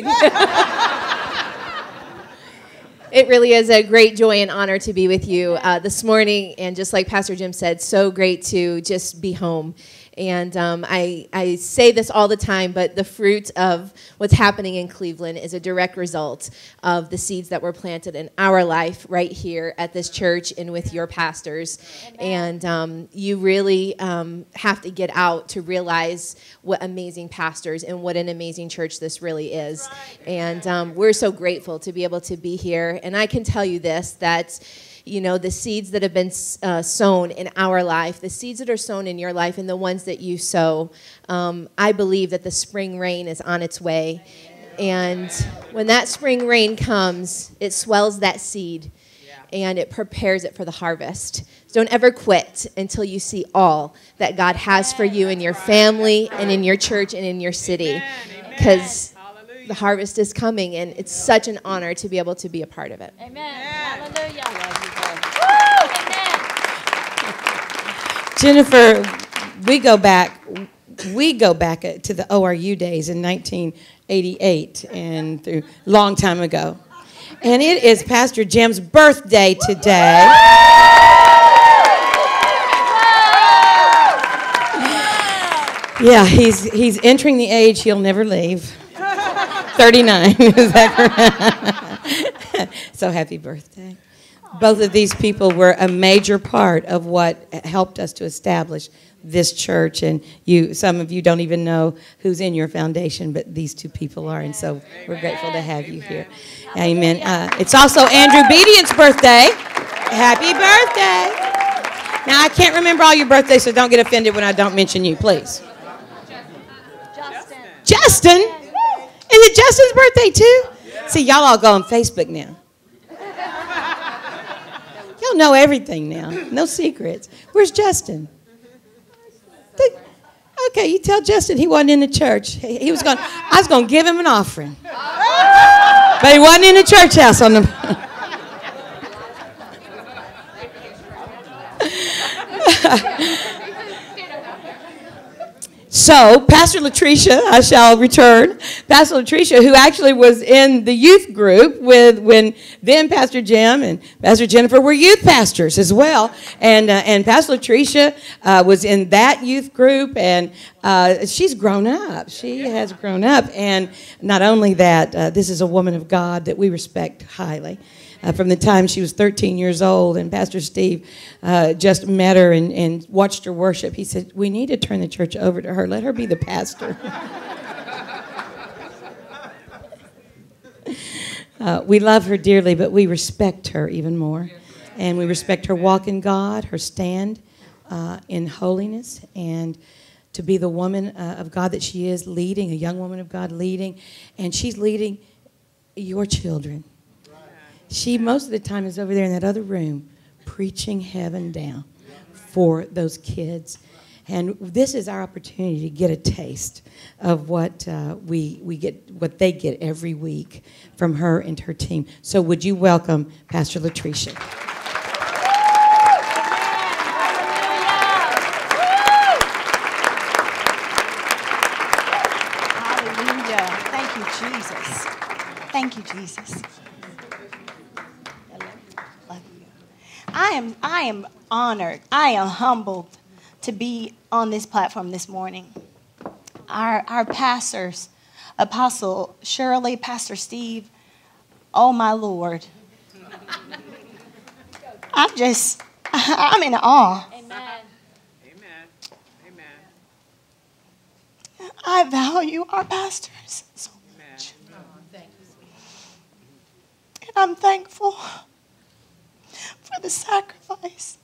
[SPEAKER 7] It really is a great joy and honor to be with you this morning. And just like Pastor Jim said, so great to just be home. And I say this all the time, but the fruit of what's happening in Cleveland is a direct result of the seeds that were planted in our life right here at this church and with your pastors. Amen. And you really have to get out to realize what amazing pastors and what an amazing church this really is. Right. And we're so grateful to be able to be here. And I can tell you this, that you know, the seeds that have been sown in our life, the seeds that are sown in your life, and the ones that you sow, I believe that the spring rain is on its way. And when that spring rain comes, it swells that seed, and it prepares it for the harvest. So don't ever quit until you see all that God has for you in your family and in your church and in your city, because the harvest is coming, and it's such an honor to be able to be a part of it.
[SPEAKER 5] Amen. Hallelujah.
[SPEAKER 2] Jennifer, we go back to the ORU days in 1988 and through long time ago. And it is Pastor Jim's birthday today. Yeah, he's entering the age he'll never leave. 39, is that correct? So happy birthday. Both of these people were a major part of what helped us to establish this church. And some of you don't even know who's in your foundation, but these two people are. And so we're grateful to have you here. Amen. It's also Andrew Bedient's birthday. Happy birthday. Now, I can't remember all your birthdays, so don't get offended when I don't mention you, please. Justin? Is it Justin's birthday, too? See, y'all all go on Facebook now. Y'all know everything now. No secrets. Where's Justin? Okay, you tell Justin he wasn't in the church. I was going to give him an offering. But he wasn't in the church house on the... So, Pastor Latricia, I shall return. Pastor Latricia, who actually was in the youth group when then Pastor Jim and Pastor Jennifer were youth pastors as well. And Pastor Latricia was in that youth group, and she's grown up. She has grown up. And not only that, this is a woman of God that we respect highly. From the time she was 13 years old, and Pastor Steve just met her and watched her worship. He said, we need to turn the church over to her. Let her be the pastor. We love her dearly, but we respect her even more. And we respect her walk in God, her stand in holiness, and to be the woman of God that she is, leading, a young woman of God leading. And she's leading your children. She, most of the time, is over there in that other room preaching heaven down for those kids. And this is our opportunity to get a taste of what we get, what they get every week from her and her team. So would you welcome Pastor Latricia?
[SPEAKER 8] Hallelujah. Thank you, Jesus. Thank you, Jesus. I am honored. I am humbled to be on this platform this morning. Our pastors, Apostle Shirley, Pastor Steve, oh my Lord. I'm in awe.
[SPEAKER 5] Amen.
[SPEAKER 8] I value our pastors so much. And I'm thankful for the sacrifice.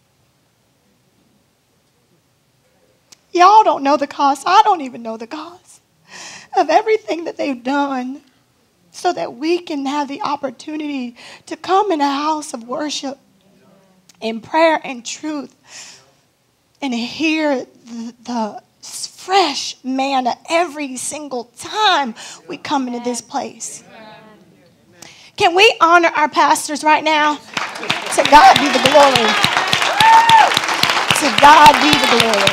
[SPEAKER 8] Y'all don't know the cost. I don't even know the cost of everything that they've done so that we can have the opportunity to come in a house of worship in prayer and truth and hear the fresh manna every single time we come into this place. Can we honor our pastors right now? To God be the glory. To God be the glory.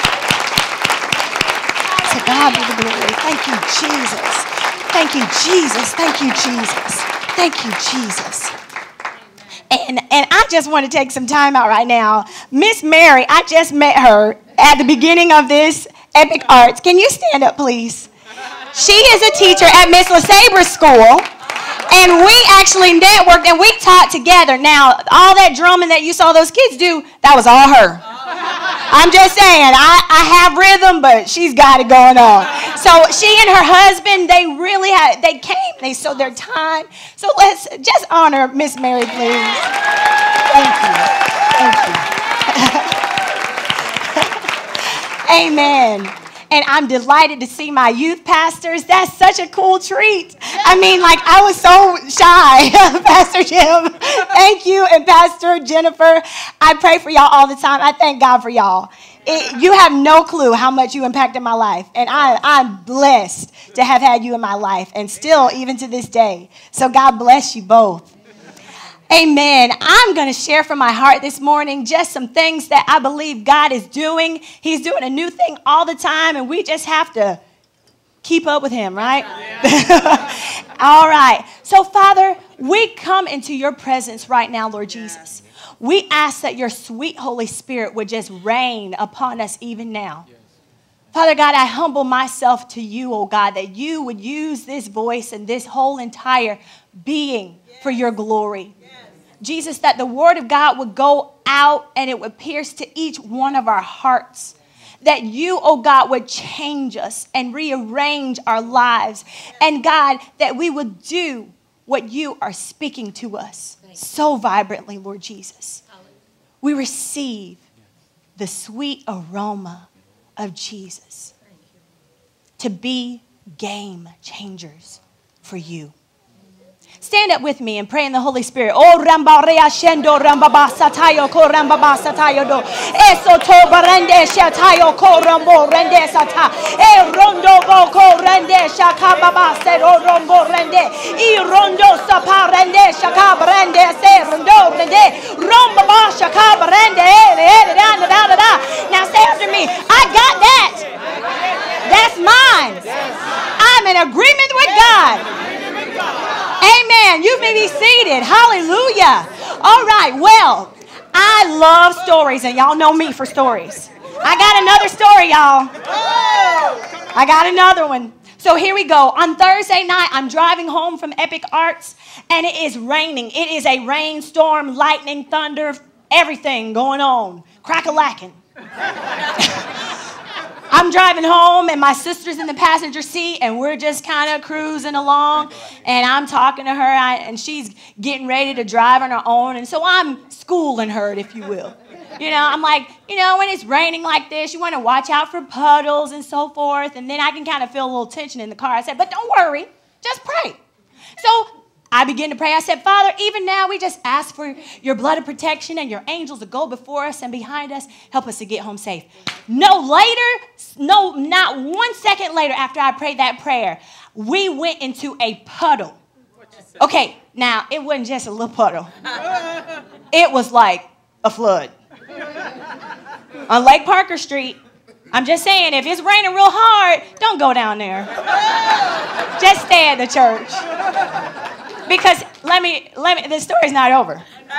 [SPEAKER 8] To God be the glory. Thank you, Jesus. Thank you, Jesus. Thank you, Jesus. Thank you, Jesus. And I just want to take some time out right now. Miss Mary, I just met her at the beginning of this Epic Arts. Can you stand up, please? She is a teacher at Miss LeSabre's school. And we actually networked and we taught together. Now, all that drumming that you saw those kids do, that was all her. I'm just saying, I have rhythm, but she's got it going on. So she and her husband, they came, they sold their time. So let's just honor Miss Mary, please. Thank you. Amen. And I'm delighted to see my youth pastors. That's such a cool treat. I mean, like, I was so shy. Pastor Jim, thank you. And Pastor Jennifer, I pray for y'all all the time. I thank God for y'all. You have no clue how much you impacted my life. And I'm blessed to have had you in my life. And still, even to this day. So God bless you both. Amen. I'm going to share from my heart this morning just some things that I believe God is doing. He's doing a new thing all the time, and we just have to keep up with him, right? All right. So, Father, we come into your presence right now, Lord Jesus. We ask that your sweet Holy Spirit would just reign upon us even now. Father God, I humble myself to you, oh God, that you would use this voice and this whole entire being for your glory. Jesus, that the word of God would go out and it would pierce to each one of our hearts. that you, oh God, would change us and rearrange our lives. And God, that we would do what you are speaking to us so vibrantly, Lord Jesus. We receive the sweet aroma of Jesus to be game changers for you. Stand up with me and pray in the Holy Spirit. Oh, ramba rea shendo ramba basatayo ko ramba basatayo do. Eso to barende shatayo ko rambo rende sata. E rondo bo ko rende shaka baba se rombo rende. I rondo sapa rende shaka barende se rondo rende. Romba ba shaka barende. Now say after me. I got that. That's mine. I'm in agreement with God. Amen. You may be seated. Hallelujah. All right. Well, I love stories, and y'all know me for stories. I got another story, y'all. I got another one. So here we go. On Thursday night, I'm driving home from Epic Arts, and it is raining. It is a rainstorm, lightning, thunder, everything going on. Crack-a-lacking. I'm driving home, and my sister's in the passenger seat, and we're just kind of cruising along, and I'm talking to her, and she's getting ready to drive on her own, and so I'm schooling her, if you will. You know, I'm like, you know, when it's raining like this, you want to watch out for puddles and so forth, and then I can kind of feel a little tension in the car. I said, but don't worry, just pray. So I began to pray. I said, Father, even now we just ask for your blood of protection and your angels to go before us and behind us. Help us to get home safe. Not 1 second later after I prayed that prayer, we went into a puddle. Okay, now it wasn't just a little puddle. It was like a flood. On Lake Parker Street. I'm just saying, if it's raining real hard, don't go down there. Just stay at the church. Because the story's not over.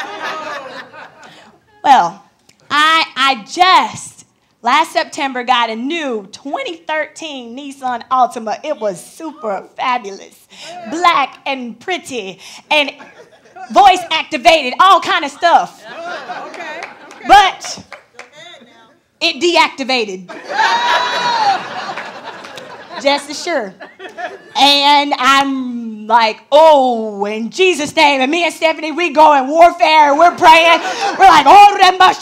[SPEAKER 8] Well, I just last September got a new 2013 Nissan Altima. It was super fabulous, black and pretty, and voice activated, all kind of stuff. Okay. But it deactivated. Just as sure. And I'm like, oh, in Jesus' name. And me and Stephanie, we go in warfare. We're praying. We're like, oh,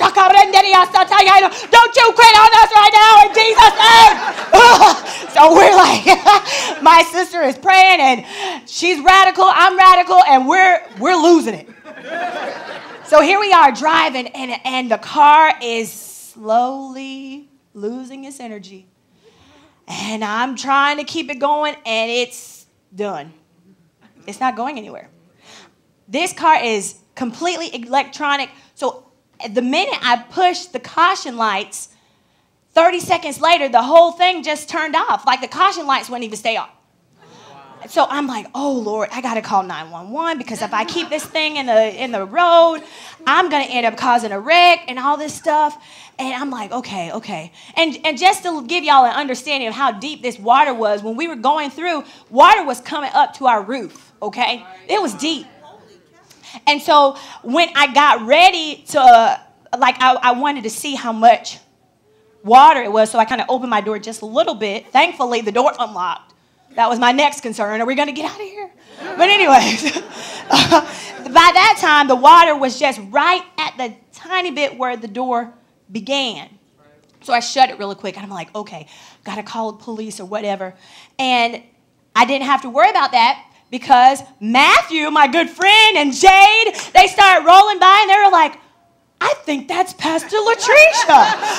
[SPEAKER 8] don't you quit on us right now in Jesus' name. So we're like, my sister is praying, and she's radical, I'm radical, and we're losing it. So here we are driving, and the car is slowly losing its energy. And I'm trying to keep it going, and it's done. It's not going anywhere. This car is completely electronic. So the minute I push the caution lights, 30 seconds later, the whole thing just turned off. Like the caution lights wouldn't even stay on. So I'm like, oh, Lord, I got to call 911 because if I keep this thing in the road, I'm going to end up causing a wreck and all this stuff. And I'm like, okay. And just to give y'all an understanding of how deep this water was, when we were going through, water was coming up to our roof, okay? It was deep. And so when I got ready to, I wanted to see how much water it was, so I kind of opened my door just a little bit. Thankfully, the door unlocked. That was my next concern. Are we going to get out of here? But anyways, by that time, the water was just right at the tiny bit where the door began. So I shut it really quick. And I'm like, okay, got to call the police or whatever. And I didn't have to worry about that because Matthew, my good friend, and Jade, they started rolling by and they were like, I think that's Pastor Latricia.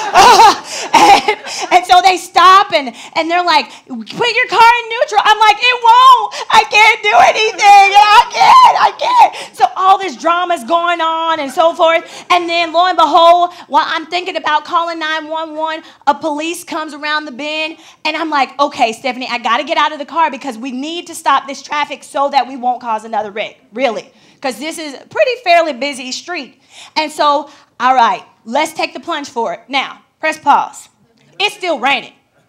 [SPEAKER 8] And so they stop and they're like, put your car in neutral. I'm like, it won't. I can't do anything. I can't. So all this drama is going on and so forth. And then lo and behold, while I'm thinking about calling 911, a police comes around the bend. And I'm like, okay, Stephanie, I got to get out of the car because we need to stop this traffic so that we won't cause another wreck. Really. Because this is a pretty fairly busy street. And so, all right, let's take the plunge for it. Now, press pause. It's still raining.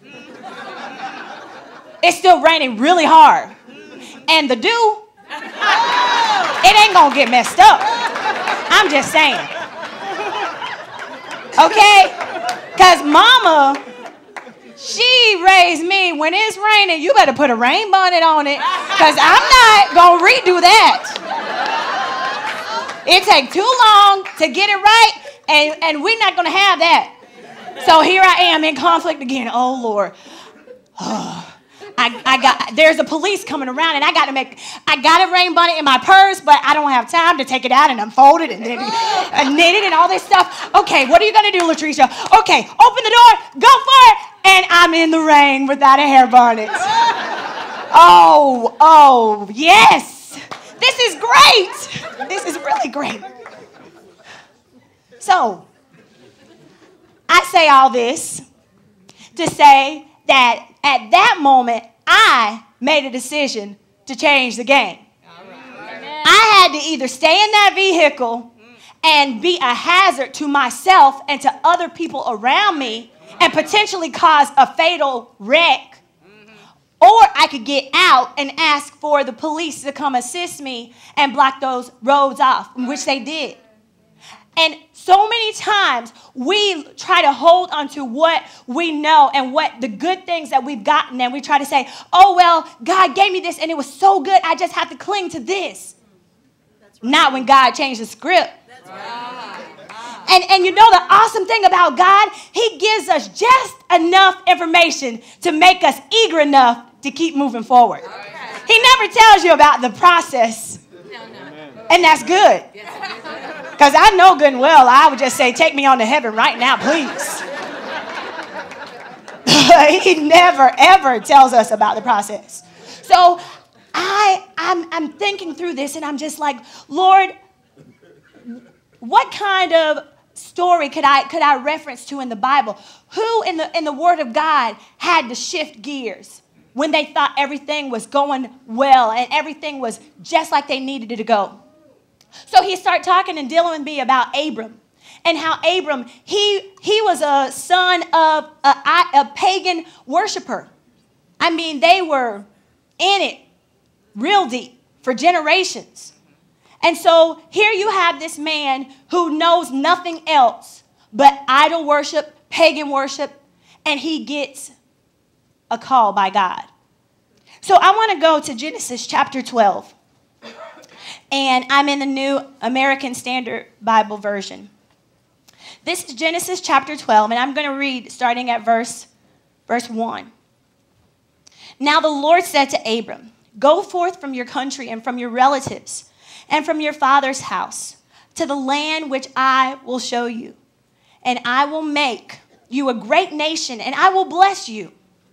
[SPEAKER 8] It's still raining really hard. And the dew, it ain't going to get messed up. I'm just saying. Okay? Because mama She raised me. When it's raining, you better put a rain bonnet on it, because I'm not going to redo that. It takes too long to get it right, and we're not going to have that. So here I am in conflict again. Oh, Lord. There's a police coming around, and I got a rain bonnet in my purse, but I don't have time to take it out and unfold it and knit it and all this stuff. Okay, what are you going to do, Latricia? Okay, open the door, go for it, and I'm in the rain without a hair bonnet. Oh, yes. This is great. This is really great. So, I say all this to say that at that moment, I made a decision to change the game. I had to either stay in that vehicle and be a hazard to myself and to other people around me and potentially cause a fatal wreck, or I could get out and ask for the police to come assist me and block those roads off, which they did. And so many times we try to hold on to what we know and what the good things that we've gotten, and we try to say, oh, well, God gave me this and it was so good, I just have to cling to this. Right. Not when God changed the script. That's right. And you know the awesome thing about God, he gives us just enough information to make us eager enough to keep moving forward. Okay. He never tells you about the process. No. And that's good. Because I know good and well, I would just say, take me on to heaven right now, please. He never, ever tells us about the process. So I'm thinking through this, and I'm just like, Lord, what kind of story could I reference to in the Bible? Who in the Word of God had to shift gears when they thought everything was going well and everything was just like they needed it to go? So he started talking and dealing with me about Abram, and how Abram, he was a son of a pagan worshiper. I mean, they were in it real deep for generations. And so here you have this man who knows nothing else but idol worship, pagan worship, and he gets a call by God. So I want to go to Genesis chapter 12. And I'm in the New American Standard Bible Version. This is Genesis chapter 12, and I'm going to read starting at verse 1. Now the Lord said to Abram, go forth from your country and from your relatives and from your father's house to the land which I will show you. And I will make you a great nation, and I will bless you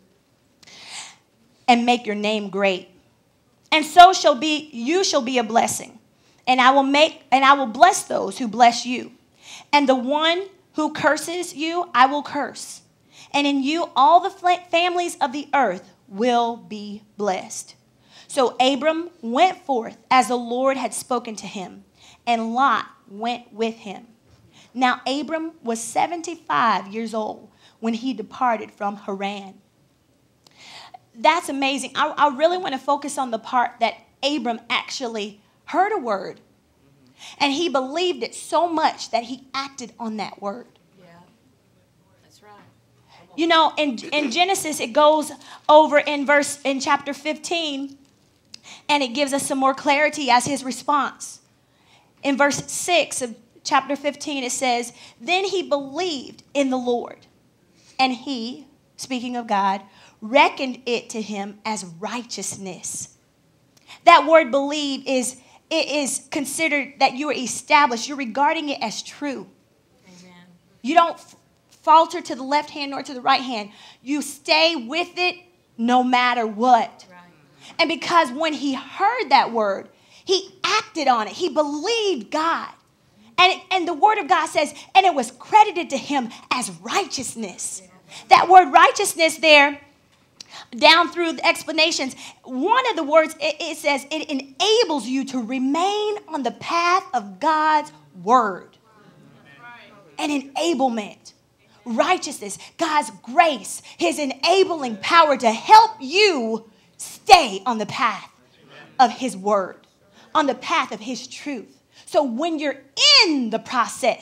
[SPEAKER 8] and make your name great. And so you shall be a blessing. And I will bless those who bless you. And the one who curses you, I will curse. And in you all the families of the earth will be blessed. So Abram went forth as the Lord had spoken to him, and Lot went with him. Now Abram was 75 years old when he departed from Haran. That's amazing. I really want to focus on the part that Abram actually heard a word. And he believed it so much that he acted on that word. Yeah, that's right. You know, in Genesis, it goes over in chapter 15, and it gives us some more clarity as his response. In verse 6 of chapter 15, it says, then he believed in the Lord, and he, speaking of God, reckoned it to him as righteousness. That word believe is considered that you are established. You're regarding it as true. Amen. You don't falter to the left hand nor to the right hand. You stay with it no matter what. Right. And because when he heard that word, he acted on it. He believed God. And the word of God says, and it was credited to him as righteousness. Yeah. That word righteousness there, down through the explanations, one of the words, it says it enables you to remain on the path of God's word. An enablement. Righteousness, God's grace, his enabling power to help you stay on the path of his word, on the path of his truth. So when you're in the process,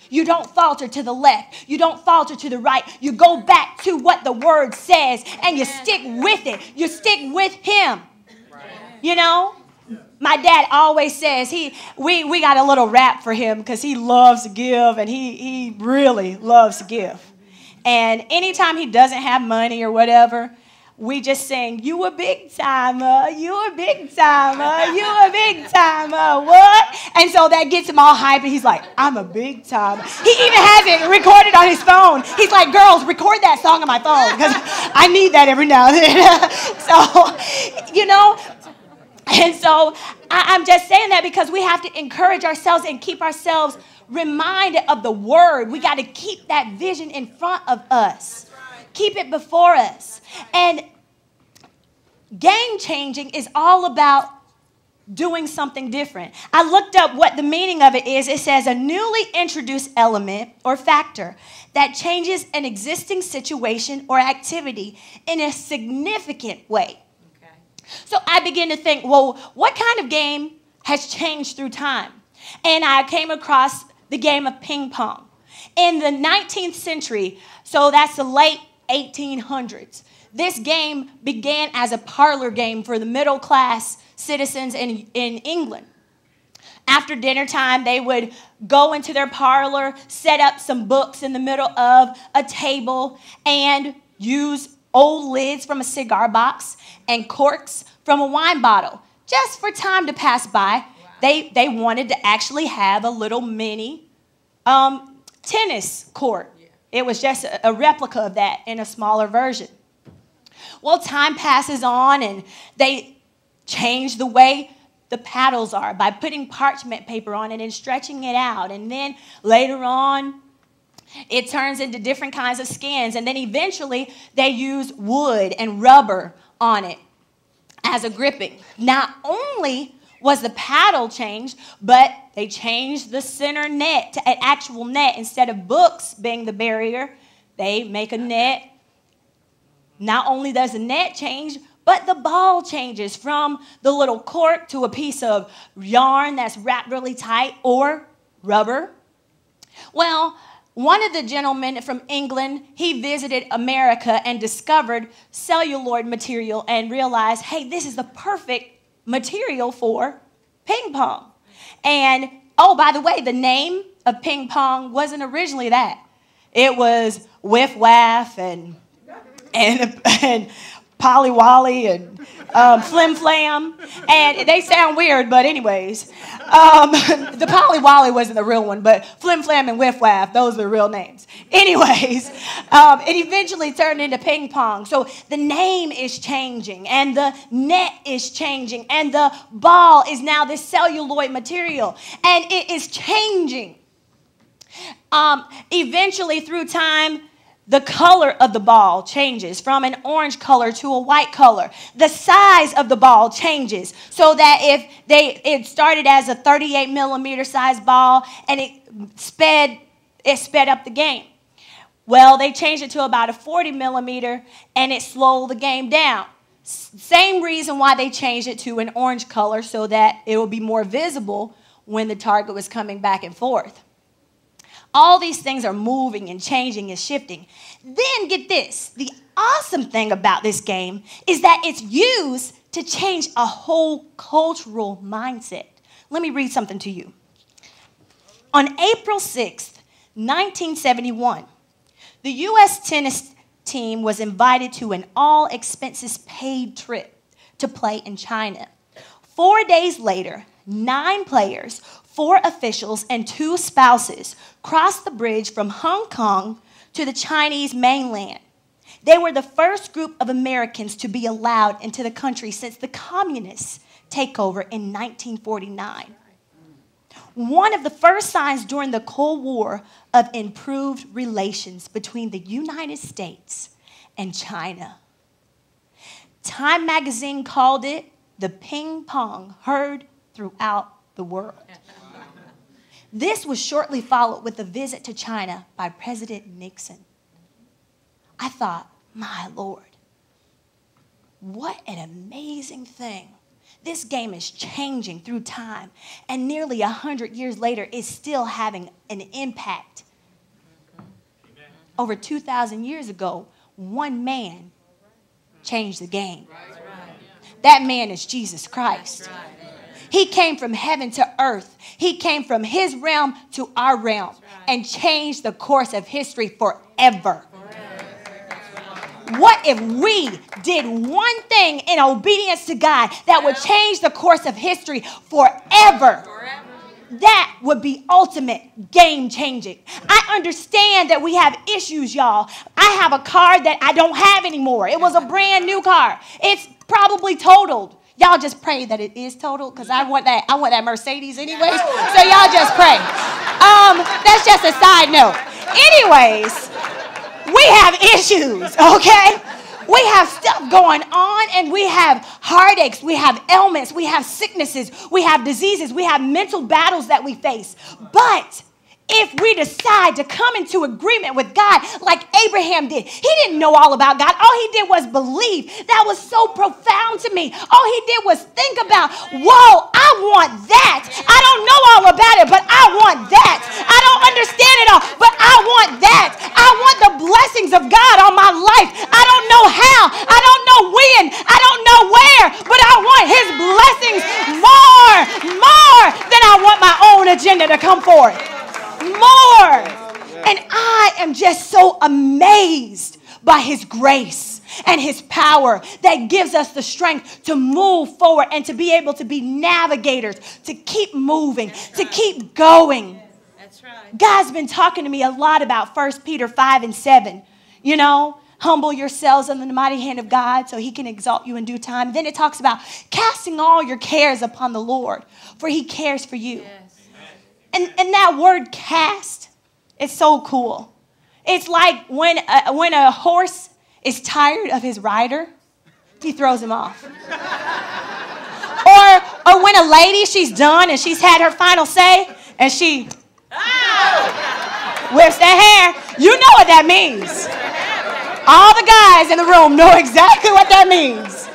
[SPEAKER 8] You don't falter to the left. You don't falter to the right. You go back to what the word says and you stick with it. You stick with him. You know? My dad always says we got a little rap for him because he loves to give, and he really loves to give. And anytime he doesn't have money or whatever, we just sing, you a big timer, you a big timer, you a big timer, what? And so that gets him all hype, and he's like, I'm a big timer. He even has it recorded on his phone. He's like, girls, record that song on my phone, because I need that every now and then. So, you know, and so I'm just saying that because we have to encourage ourselves and keep ourselves reminded of the word. We got to keep that vision in front of us. Keep it before us. And game changing is all about doing something different. I looked up what the meaning of it is. It says a newly introduced element or factor that changes an existing situation or activity in a significant way. So I began to think, well, what kind of game has changed through time? And I came across the game of ping pong. In the 19th century, so that's the late 1800s, this game began as a parlor game for the middle class citizens in England. After dinner time, they would go into their parlor, set up some books in the middle of a table, and use old lids from a cigar box and corks from a wine bottle, just for time to pass by. They wanted to actually have a little mini tennis court. It was just a replica of that in a smaller version. Well, time passes on, and they change the way the paddles are by putting parchment paper on it and stretching it out. And then later on, it turns into different kinds of skins. And then eventually, they use wood and rubber on it as a gripping. Not only was the paddle changed, but they changed the center net to an actual net. Instead of books being the barrier, they make a net. Not only does the net change, but the ball changes from the little cork to a piece of yarn that's wrapped really tight or rubber. Well, one of the gentlemen from England, he visited America and discovered celluloid material and realized, hey, this is the perfect material for ping pong. And, oh, by the way, the name of ping pong wasn't originally that. It was Whiff Waff and Polly Wally and Flim Flam. And they sound weird, but anyways. The Polly Wally wasn't the real one, but Flim Flam and Whiff Waff, those are the real names. Anyways, it eventually turned into ping pong. So the name is changing, and the net is changing, and the ball is now this celluloid material, and it is changing. Eventually, through time, the color of the ball changes from an orange color to a white color. The size of the ball changes so that it started as a 38 millimeter size ball and it sped up the game. Well, they changed it to about a 40 millimeter and it slowed the game down. Same reason why they changed it to an orange color so that it will be more visible when the target was coming back and forth. All these things are moving and changing and shifting. Then get this. The awesome thing about this game is that it's used to change a whole cultural mindset. Let me read something to you. On April 6th, 1971, the U.S. tennis team was invited to an all-expenses-paid trip to play in China. 4 days later, 9 players, 4 officials, and 2 spouses crossed the bridge from Hong Kong to the Chinese mainland. They were the first group of Americans to be allowed into the country since the communist takeover in 1949. One of the first signs during the Cold War of improved relations between the United States and China. Time magazine called it the ping pong heard throughout the world. This was shortly followed with a visit to China by President Nixon. I thought, my Lord, what an amazing thing This game is changing through time, and nearly 100 years later, is still having an impact. Over 2,000 years ago, one man changed the game. That man is Jesus Christ. He came from heaven to earth. He came from his realm to our realm and changed the course of history forever. What if we did one thing in obedience to God that would change the course of history forever? That would be ultimate game changing. I understand that we have issues, y'all. I have a car that I don't have anymore. It was a brand new car. It's probably totaled. Y'all just pray that it is totaled, because I want that Mercedes anyways. So y'all just pray. That's just a side note. Anyways, we have issues, okay? We have stuff going on, and we have heartaches, we have ailments, we have sicknesses, we have diseases, we have mental battles that we face. But if we decide to come into agreement with God like Abraham did, he didn't know all about God. All he did was believe. That was so profound to me. All he did was think about, whoa, I want that. I don't know all about it, but I want that. I don't understand it all, but I want that. I want the blessings of God on my life. I don't know how. I don't know when. I don't know where, but I want his blessings more than I want my own agenda to come forth. More. And I am just so amazed by his grace and his power that gives us the strength to move forward and to be able to be navigators, to keep moving, to keep going. That's right. God's been talking to me a lot about 1 Peter 5 and 7. You know, humble yourselves under the mighty hand of God so he can exalt you in due time. Then it talks about casting all your cares upon the Lord, for he cares for you. Yes. And that word cast is so cool. It's like when a horse is tired of his rider, he throws him off. Or when a lady, she's done and she's had her final say and she whips that hair. You know what that means. All the guys in the room know exactly what that means.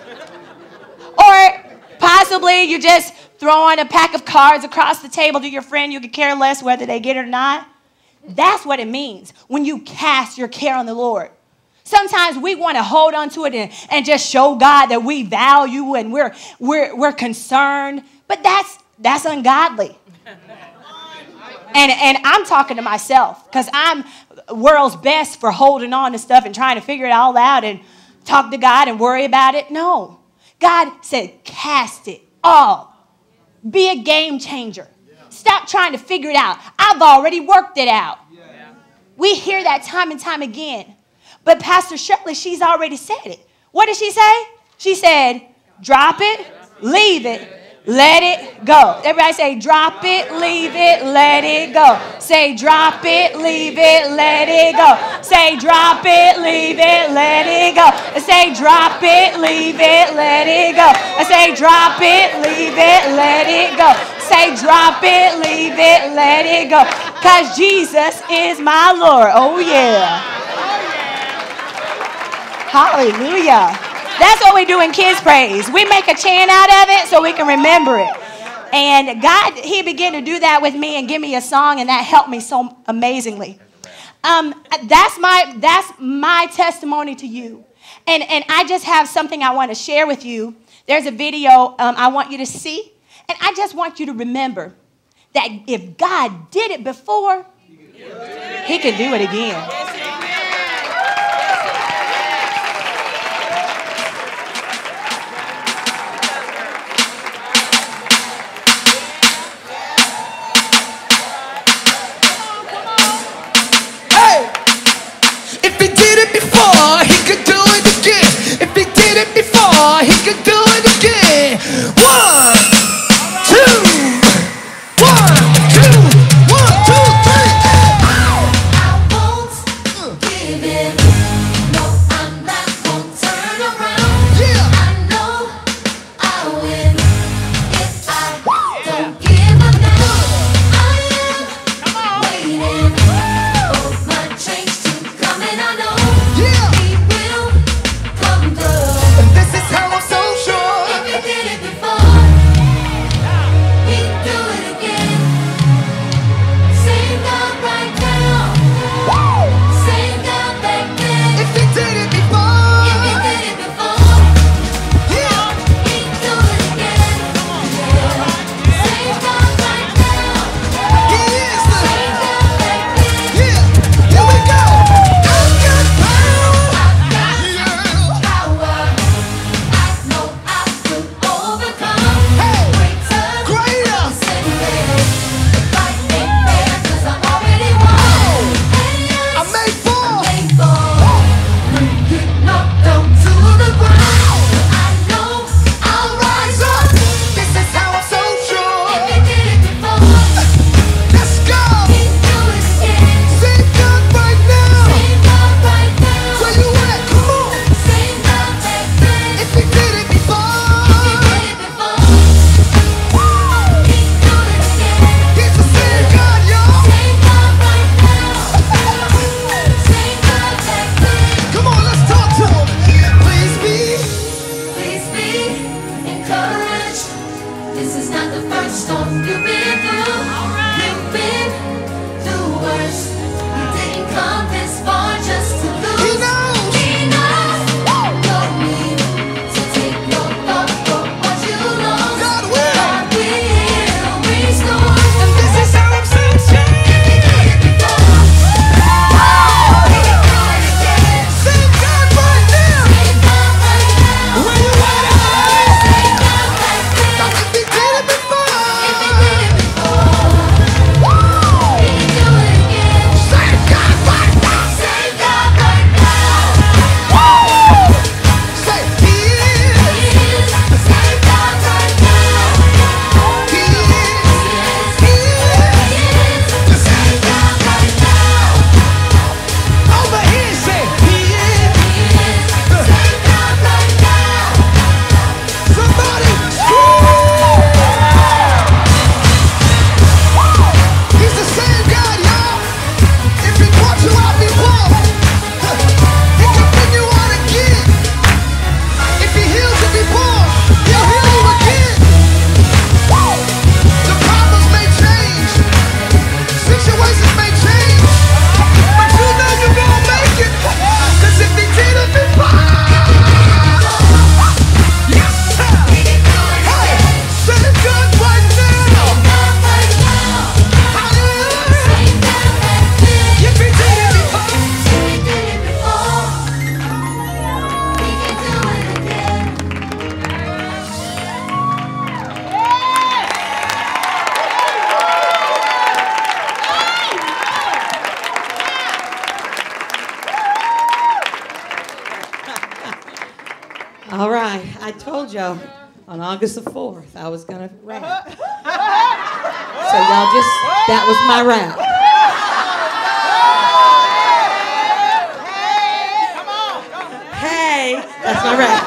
[SPEAKER 8] Or possibly you just throwing a pack of cards across the table to your friend. You could care less whether they get it or not. That's what it means when you cast your care on the Lord. Sometimes we want to hold on to it and just show God that we value and we're concerned. But that's ungodly. And I'm talking to myself because I'm world's best for holding on to stuff and trying to figure it all out and talk to God and worry about it. No. God said, cast it all. Be a game changer. Stop trying to figure it out. I've already worked it out. We hear that time and time again. But Pastor Shirley, she's already said it. What did she say? She said, drop it, leave it, let it go. Everybody say, drop it, leave it, let it go. Say, drop it, leave it, let it go. Say, drop it, leave it, let it go. Say, drop it, leave it, let it go. Say, drop it, leave it, let it go. Say, drop it, leave it, let it go. Because Jesus is my Lord. Oh, yeah. Hallelujah. That's what we do in Kids Praise. We make a chant out of it so we can remember it. And God, he began to do that with me and give me a song, and that helped me so amazingly. That's my testimony to you. And I just have something I want to share with you. There's a video I want you to see. And I just want you to remember that if God did it before, he can do it again.
[SPEAKER 1] If he did it before, he could do it again. If he did it before, he could do it again. 1, 2, 1, 2, 1, 2, 3.
[SPEAKER 9] I won't give in. No, I'm not gonna turn around.
[SPEAKER 1] Yeah.
[SPEAKER 9] I know I win if I don't give up now. I am waiting for my change to come, and I know
[SPEAKER 1] Yeah.
[SPEAKER 9] he will come through.
[SPEAKER 1] And this is how I'm so sure.
[SPEAKER 9] If he did it
[SPEAKER 2] told y'all on August the 4th I was going to rap. So y'all just, that was my rap. Hey, that's my rap.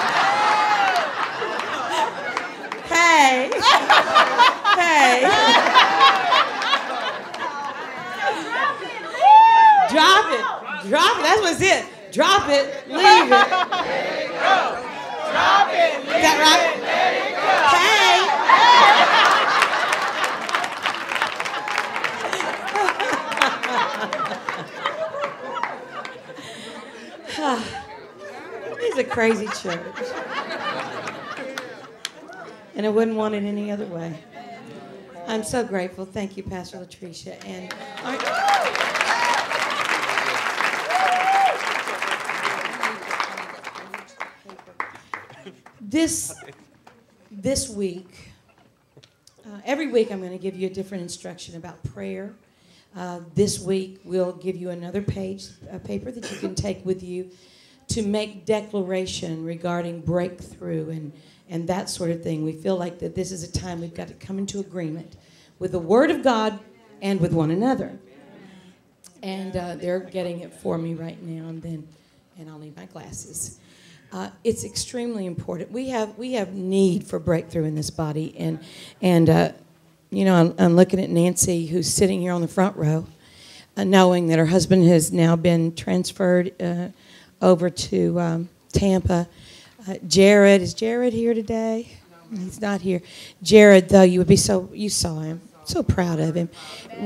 [SPEAKER 2] Hey, hey. Drop it. Drop it. That's what's it. Drop it. Leave it. Let it go. Drop it. Leave that right? Hey. It's a crazy church. And I wouldn't want it any other way. I'm so grateful. Thank you, Pastor Latricia. And this week, every week I'm going to give you a different instruction about prayer. This week we'll give you another page, a paper that you can take with you to make declaration regarding breakthrough and that sort of thing. We feel like that this is a time we've got to come into agreement with the Word of God and with one another. And they're getting it for me right now, and I'll need my glasses. It's extremely important. We have need for breakthrough in this body, and you know, I'm looking at Nancy, who's sitting here on the front row, knowing that her husband has now been transferred over to Tampa. Jared, is Jared here today? No. He's not here. Jared, though, you saw him, so proud of him.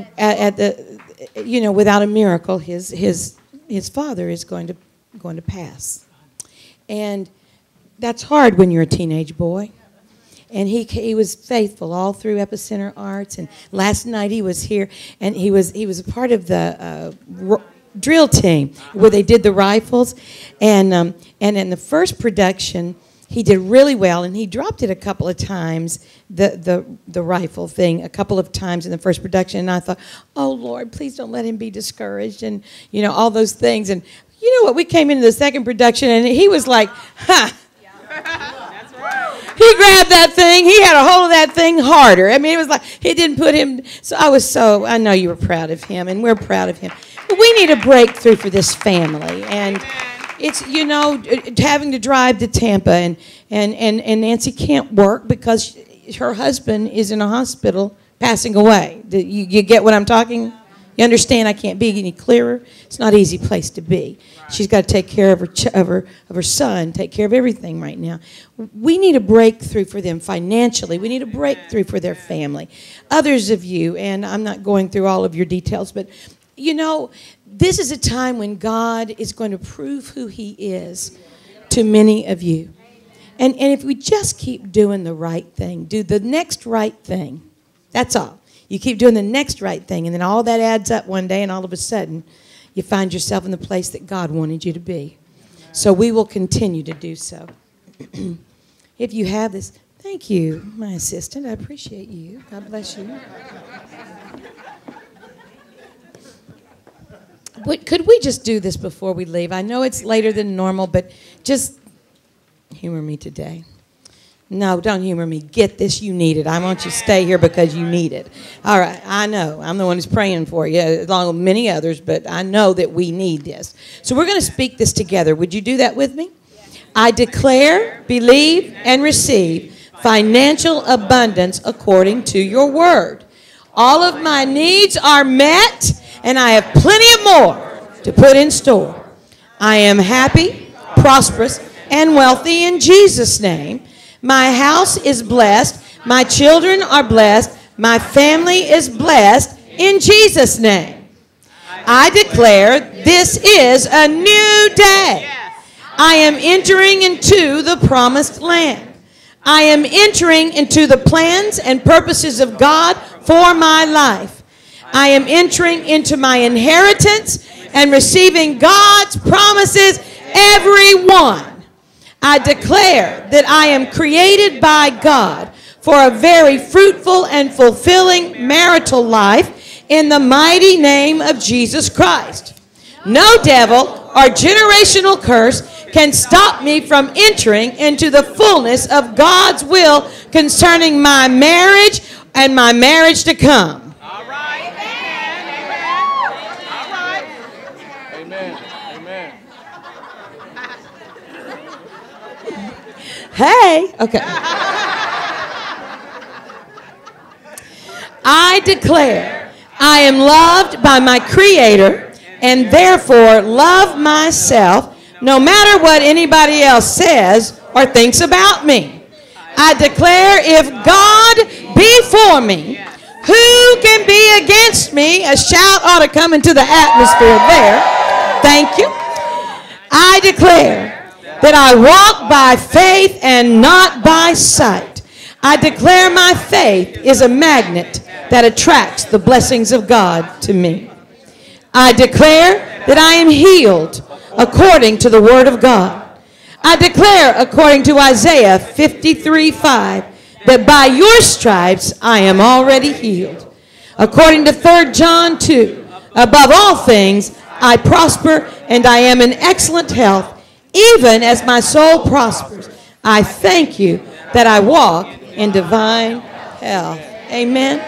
[SPEAKER 2] Without a miracle, his father is going to pass. And that's hard when you're a teenage boy. And he was faithful all through Epicenter Arts. And last night he was here, and he was a part of the drill team where they did the rifles. And in the first production, he did really well, and he dropped it a couple of times, the rifle thing, a couple of times in the first production. And I thought, oh, Lord, please don't let him be discouraged, and, you know, all those things. And you know what? We came into the second production, and he was like, huh. That's right. He grabbed that thing. He had a hold of that thing harder. I mean, it was like, it didn't put him. So I know you were proud of him, and we're proud of him. But we need a breakthrough for this family. And it's, you know, having to drive to Tampa, and Nancy can't work because her husband is in a hospital passing away. You get what I'm talking? You understand? I can't be any clearer. It's not an easy place to be. She's got to take care of her son, take care of everything right now. We need a breakthrough for them financially. We need a breakthrough for their family. Others of you, and I'm not going through all of your details, but you know, this is a time when God is going to prove who He is to many of you. And if we just keep doing the right thing, do the next right thing, that's all. You keep doing the next right thing, and then all that adds up one day, and all of a sudden, you find yourself in the place that God wanted you to be. So we will continue to do so. If you have this, thank you, my assistant. I appreciate you. God bless you. Could we just do this before we leave? I know it's later than normal, but just humor me today. No, don't humor me. Get this. You need it. I want you to stay here because you need it. All right. I know. I'm the one who's praying for you, along with many others, but I know that we need this. So we're going to speak this together. Would you do that with me? I declare, believe, and receive financial abundance according to your word. All of my needs are met, and I have plenty of more to put in store. I am happy, prosperous, and wealthy in Jesus' name. My house is blessed. My children are blessed. My family is blessed in Jesus' name. I declare this is a new day. I am entering into the promised land. I am entering into the plans and purposes of God for my life. I am entering into my inheritance and receiving God's promises, every one. I declare that I am created by God for a very fruitful and fulfilling marital life in the mighty name of Jesus Christ. No devil or generational curse can stop me from entering into the fullness of God's will concerning my marriage and my marriage to come.
[SPEAKER 1] All right. Amen. Amen.
[SPEAKER 2] Hey, okay. I declare I am loved by my Creator and therefore love myself no matter what anybody else says or thinks about me. I declare if God be for me, who can be against me? A shout ought to come into the atmosphere there. Thank you. I declare that I walk by faith and not by sight. I declare my faith is a magnet that attracts the blessings of God to me. I declare that I am healed according to the Word of God. I declare according to Isaiah 53:5 that by your stripes I am already healed. According to 3 John 2, above all things I prosper and I am in excellent health, even as my soul prospers. I thank you that I walk in divine health. Amen.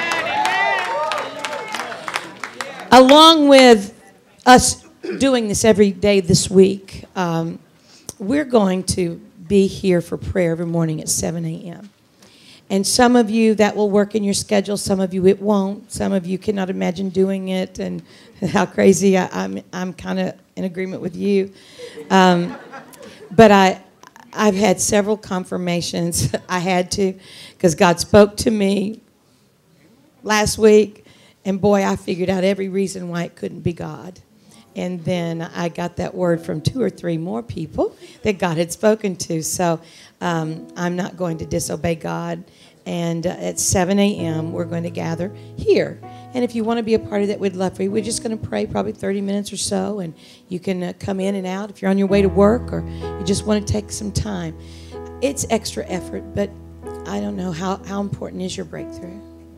[SPEAKER 2] Along with us doing this every day this week, we're going to be here for prayer every morning at 7 a.m. And some of you, that will work in your schedule. Some of you, it won't. Some of you cannot imagine doing it. And how crazy, I'm kind of in agreement with you. But I've had several confirmations. I had to, because God spoke to me last week. And boy, I figured out every reason why it couldn't be God. And then I got that word from 2 or 3 more people that God had spoken to. So I'm not going to disobey God. And at 7 a.m., we're going to gather here. And if you want to be a part of that, we'd love for you. We're just going to pray probably 30 minutes or so. And you can come in and out if you're on your way to work or you just want to take some time. It's extra effort, but I don't know, how important is your breakthrough?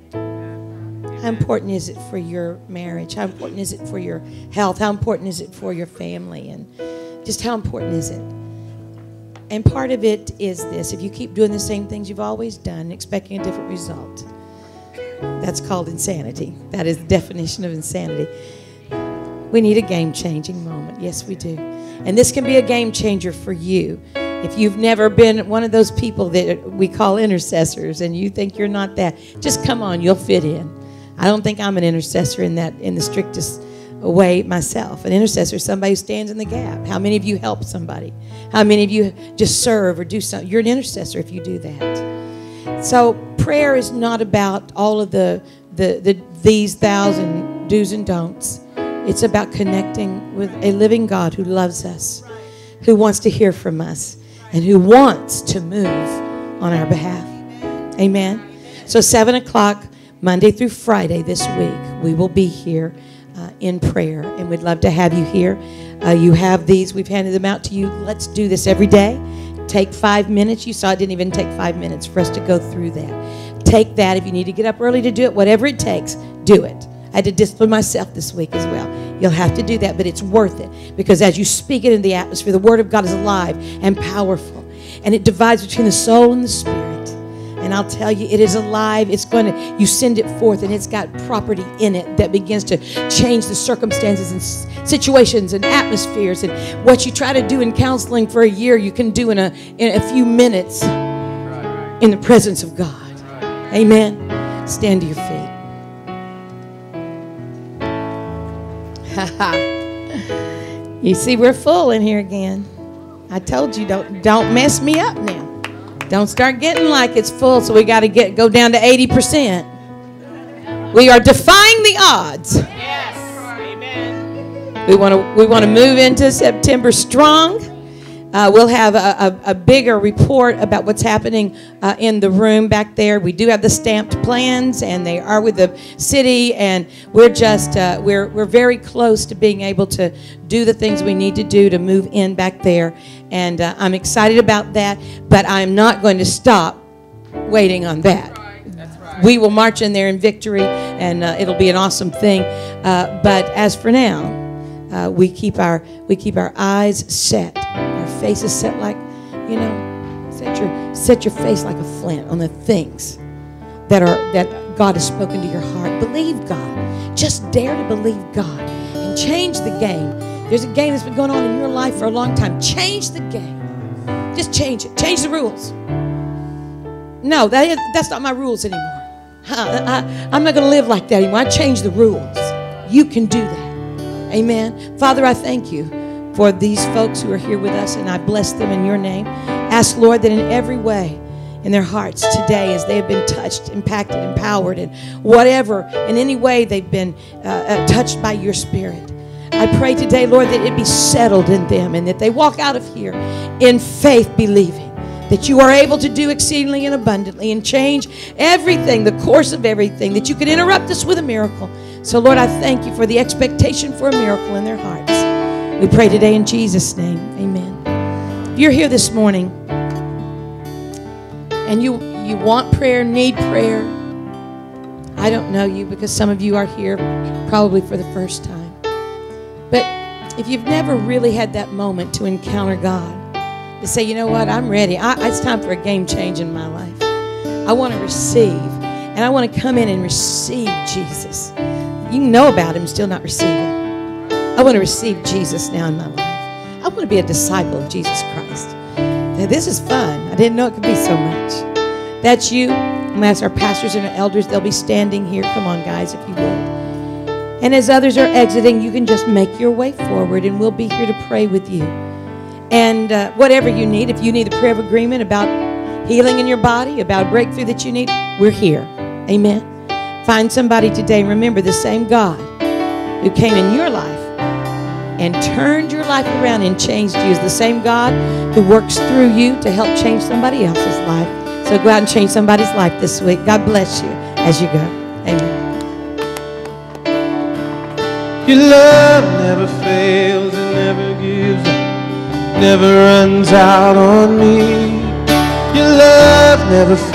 [SPEAKER 2] How important is it for your marriage? How important is it for your health? How important is it for your family? And just how important is it? And part of it is this. If you keep doing the same things you've always done, expecting a different result, that's called insanity. That is the definition of insanity. We need a game-changing moment. Yes, we do. And this can be a game changer for you. If you've never been one of those people that we call intercessors and you think you're not that, just come on, you'll fit in. I don't think I'm an intercessor in the strictest way myself. An intercessor is somebody who stands in the gap. How many of you help somebody? How many of you just serve or do something? You're an intercessor if you do that. So prayer is not about all of these 1,000 do's and don'ts. It's about connecting with a living God who loves us, who wants to hear from us, and who wants to move on our behalf. Amen. So 7 o'clock, Monday through Friday this week, we will be here in prayer, and we'd love to have you here. You have these. We've handed them out to you. Let's do this every day. Take 5 minutes. You saw it didn't even take 5 minutes for us to go through that. Take that. If you need to get up early to do it, whatever it takes, do it. I had to discipline myself this week as well. You'll have to do that, but it's worth it, because as you speak it in the atmosphere, the Word of God is alive and powerful, and it divides between the soul and the spirit. And I'll tell you, it is alive. It's going to, you send it forth, and it's got property in it that begins to change the circumstances and situations and atmospheres. And what you try to do in counseling for a year, you can do in a few minutes in the presence of God. Amen. Stand to your feet. You see, we're full in here again. I told you, don't mess me up now. Don't start getting like it's full, so we got to go down to 80%. We are defying the odds.
[SPEAKER 1] Yes. Amen.
[SPEAKER 2] We want to move into September strong. We'll have a bigger report about what's happening in the room back there. We do have the stamped plans, and they are with the city, and we're just we're very close to being able to do the things we need to do to move in back there. And I'm excited about that, but I'm not going to stop waiting on that.
[SPEAKER 1] That's right.
[SPEAKER 2] We will march in there in victory, and it'll be an awesome thing. But as for now, we keep our eyes set, our face is set like, you know, set your face like a flint on the things that God has spoken to your heart. Believe God. Just dare to believe God and change the game. There's a game that's been going on in your life for a long time. Change the game. Just change it. Change the rules. No, that's not my rules anymore. I'm not going to live like that anymore. I changed the rules. You can do that. Amen. Father, I thank you for these folks who are here with us, and I bless them in your name. Ask, Lord, that in every way in their hearts today, as they have been touched, impacted, empowered, and whatever, in any way they've been touched by your Spirit, I pray today, Lord, that it be settled in them and that they walk out of here in faith, believing that you are able to do exceedingly and abundantly and change everything, the course of everything, that you could interrupt us with a miracle. So, Lord, I thank you for the expectation for a miracle in their hearts. We pray today in Jesus' name. Amen. If you're here this morning and you want prayer, need prayer, I don't know you because some of you are here probably for the first time. But if you've never really had that moment to encounter God, to say, you know what, I'm ready. It's time for a game change in my life. I want to receive, and I want to come in and receive Jesus. You can know about him and still not receive him. I want to receive Jesus now in my life. I want to be a disciple of Jesus Christ. Now, this is fun. I didn't know it could be so much. That's you. I'm going to ask our pastors and our elders. They'll be standing here. Come on, guys, if you would. And as others are exiting, you can just make your way forward, and we'll be here to pray with you. And whatever you need, if you need a prayer of agreement about healing in your body, about a breakthrough that you need, we're here. Amen. Find somebody today. Remember, the same God who came in your life and turned your life around and changed you is the same God who works through you to help change somebody else's life. So go out and change somebody's life this week. God bless you as you go. Amen.
[SPEAKER 1] Your love never fails and never gives up, never runs out on me. Your love never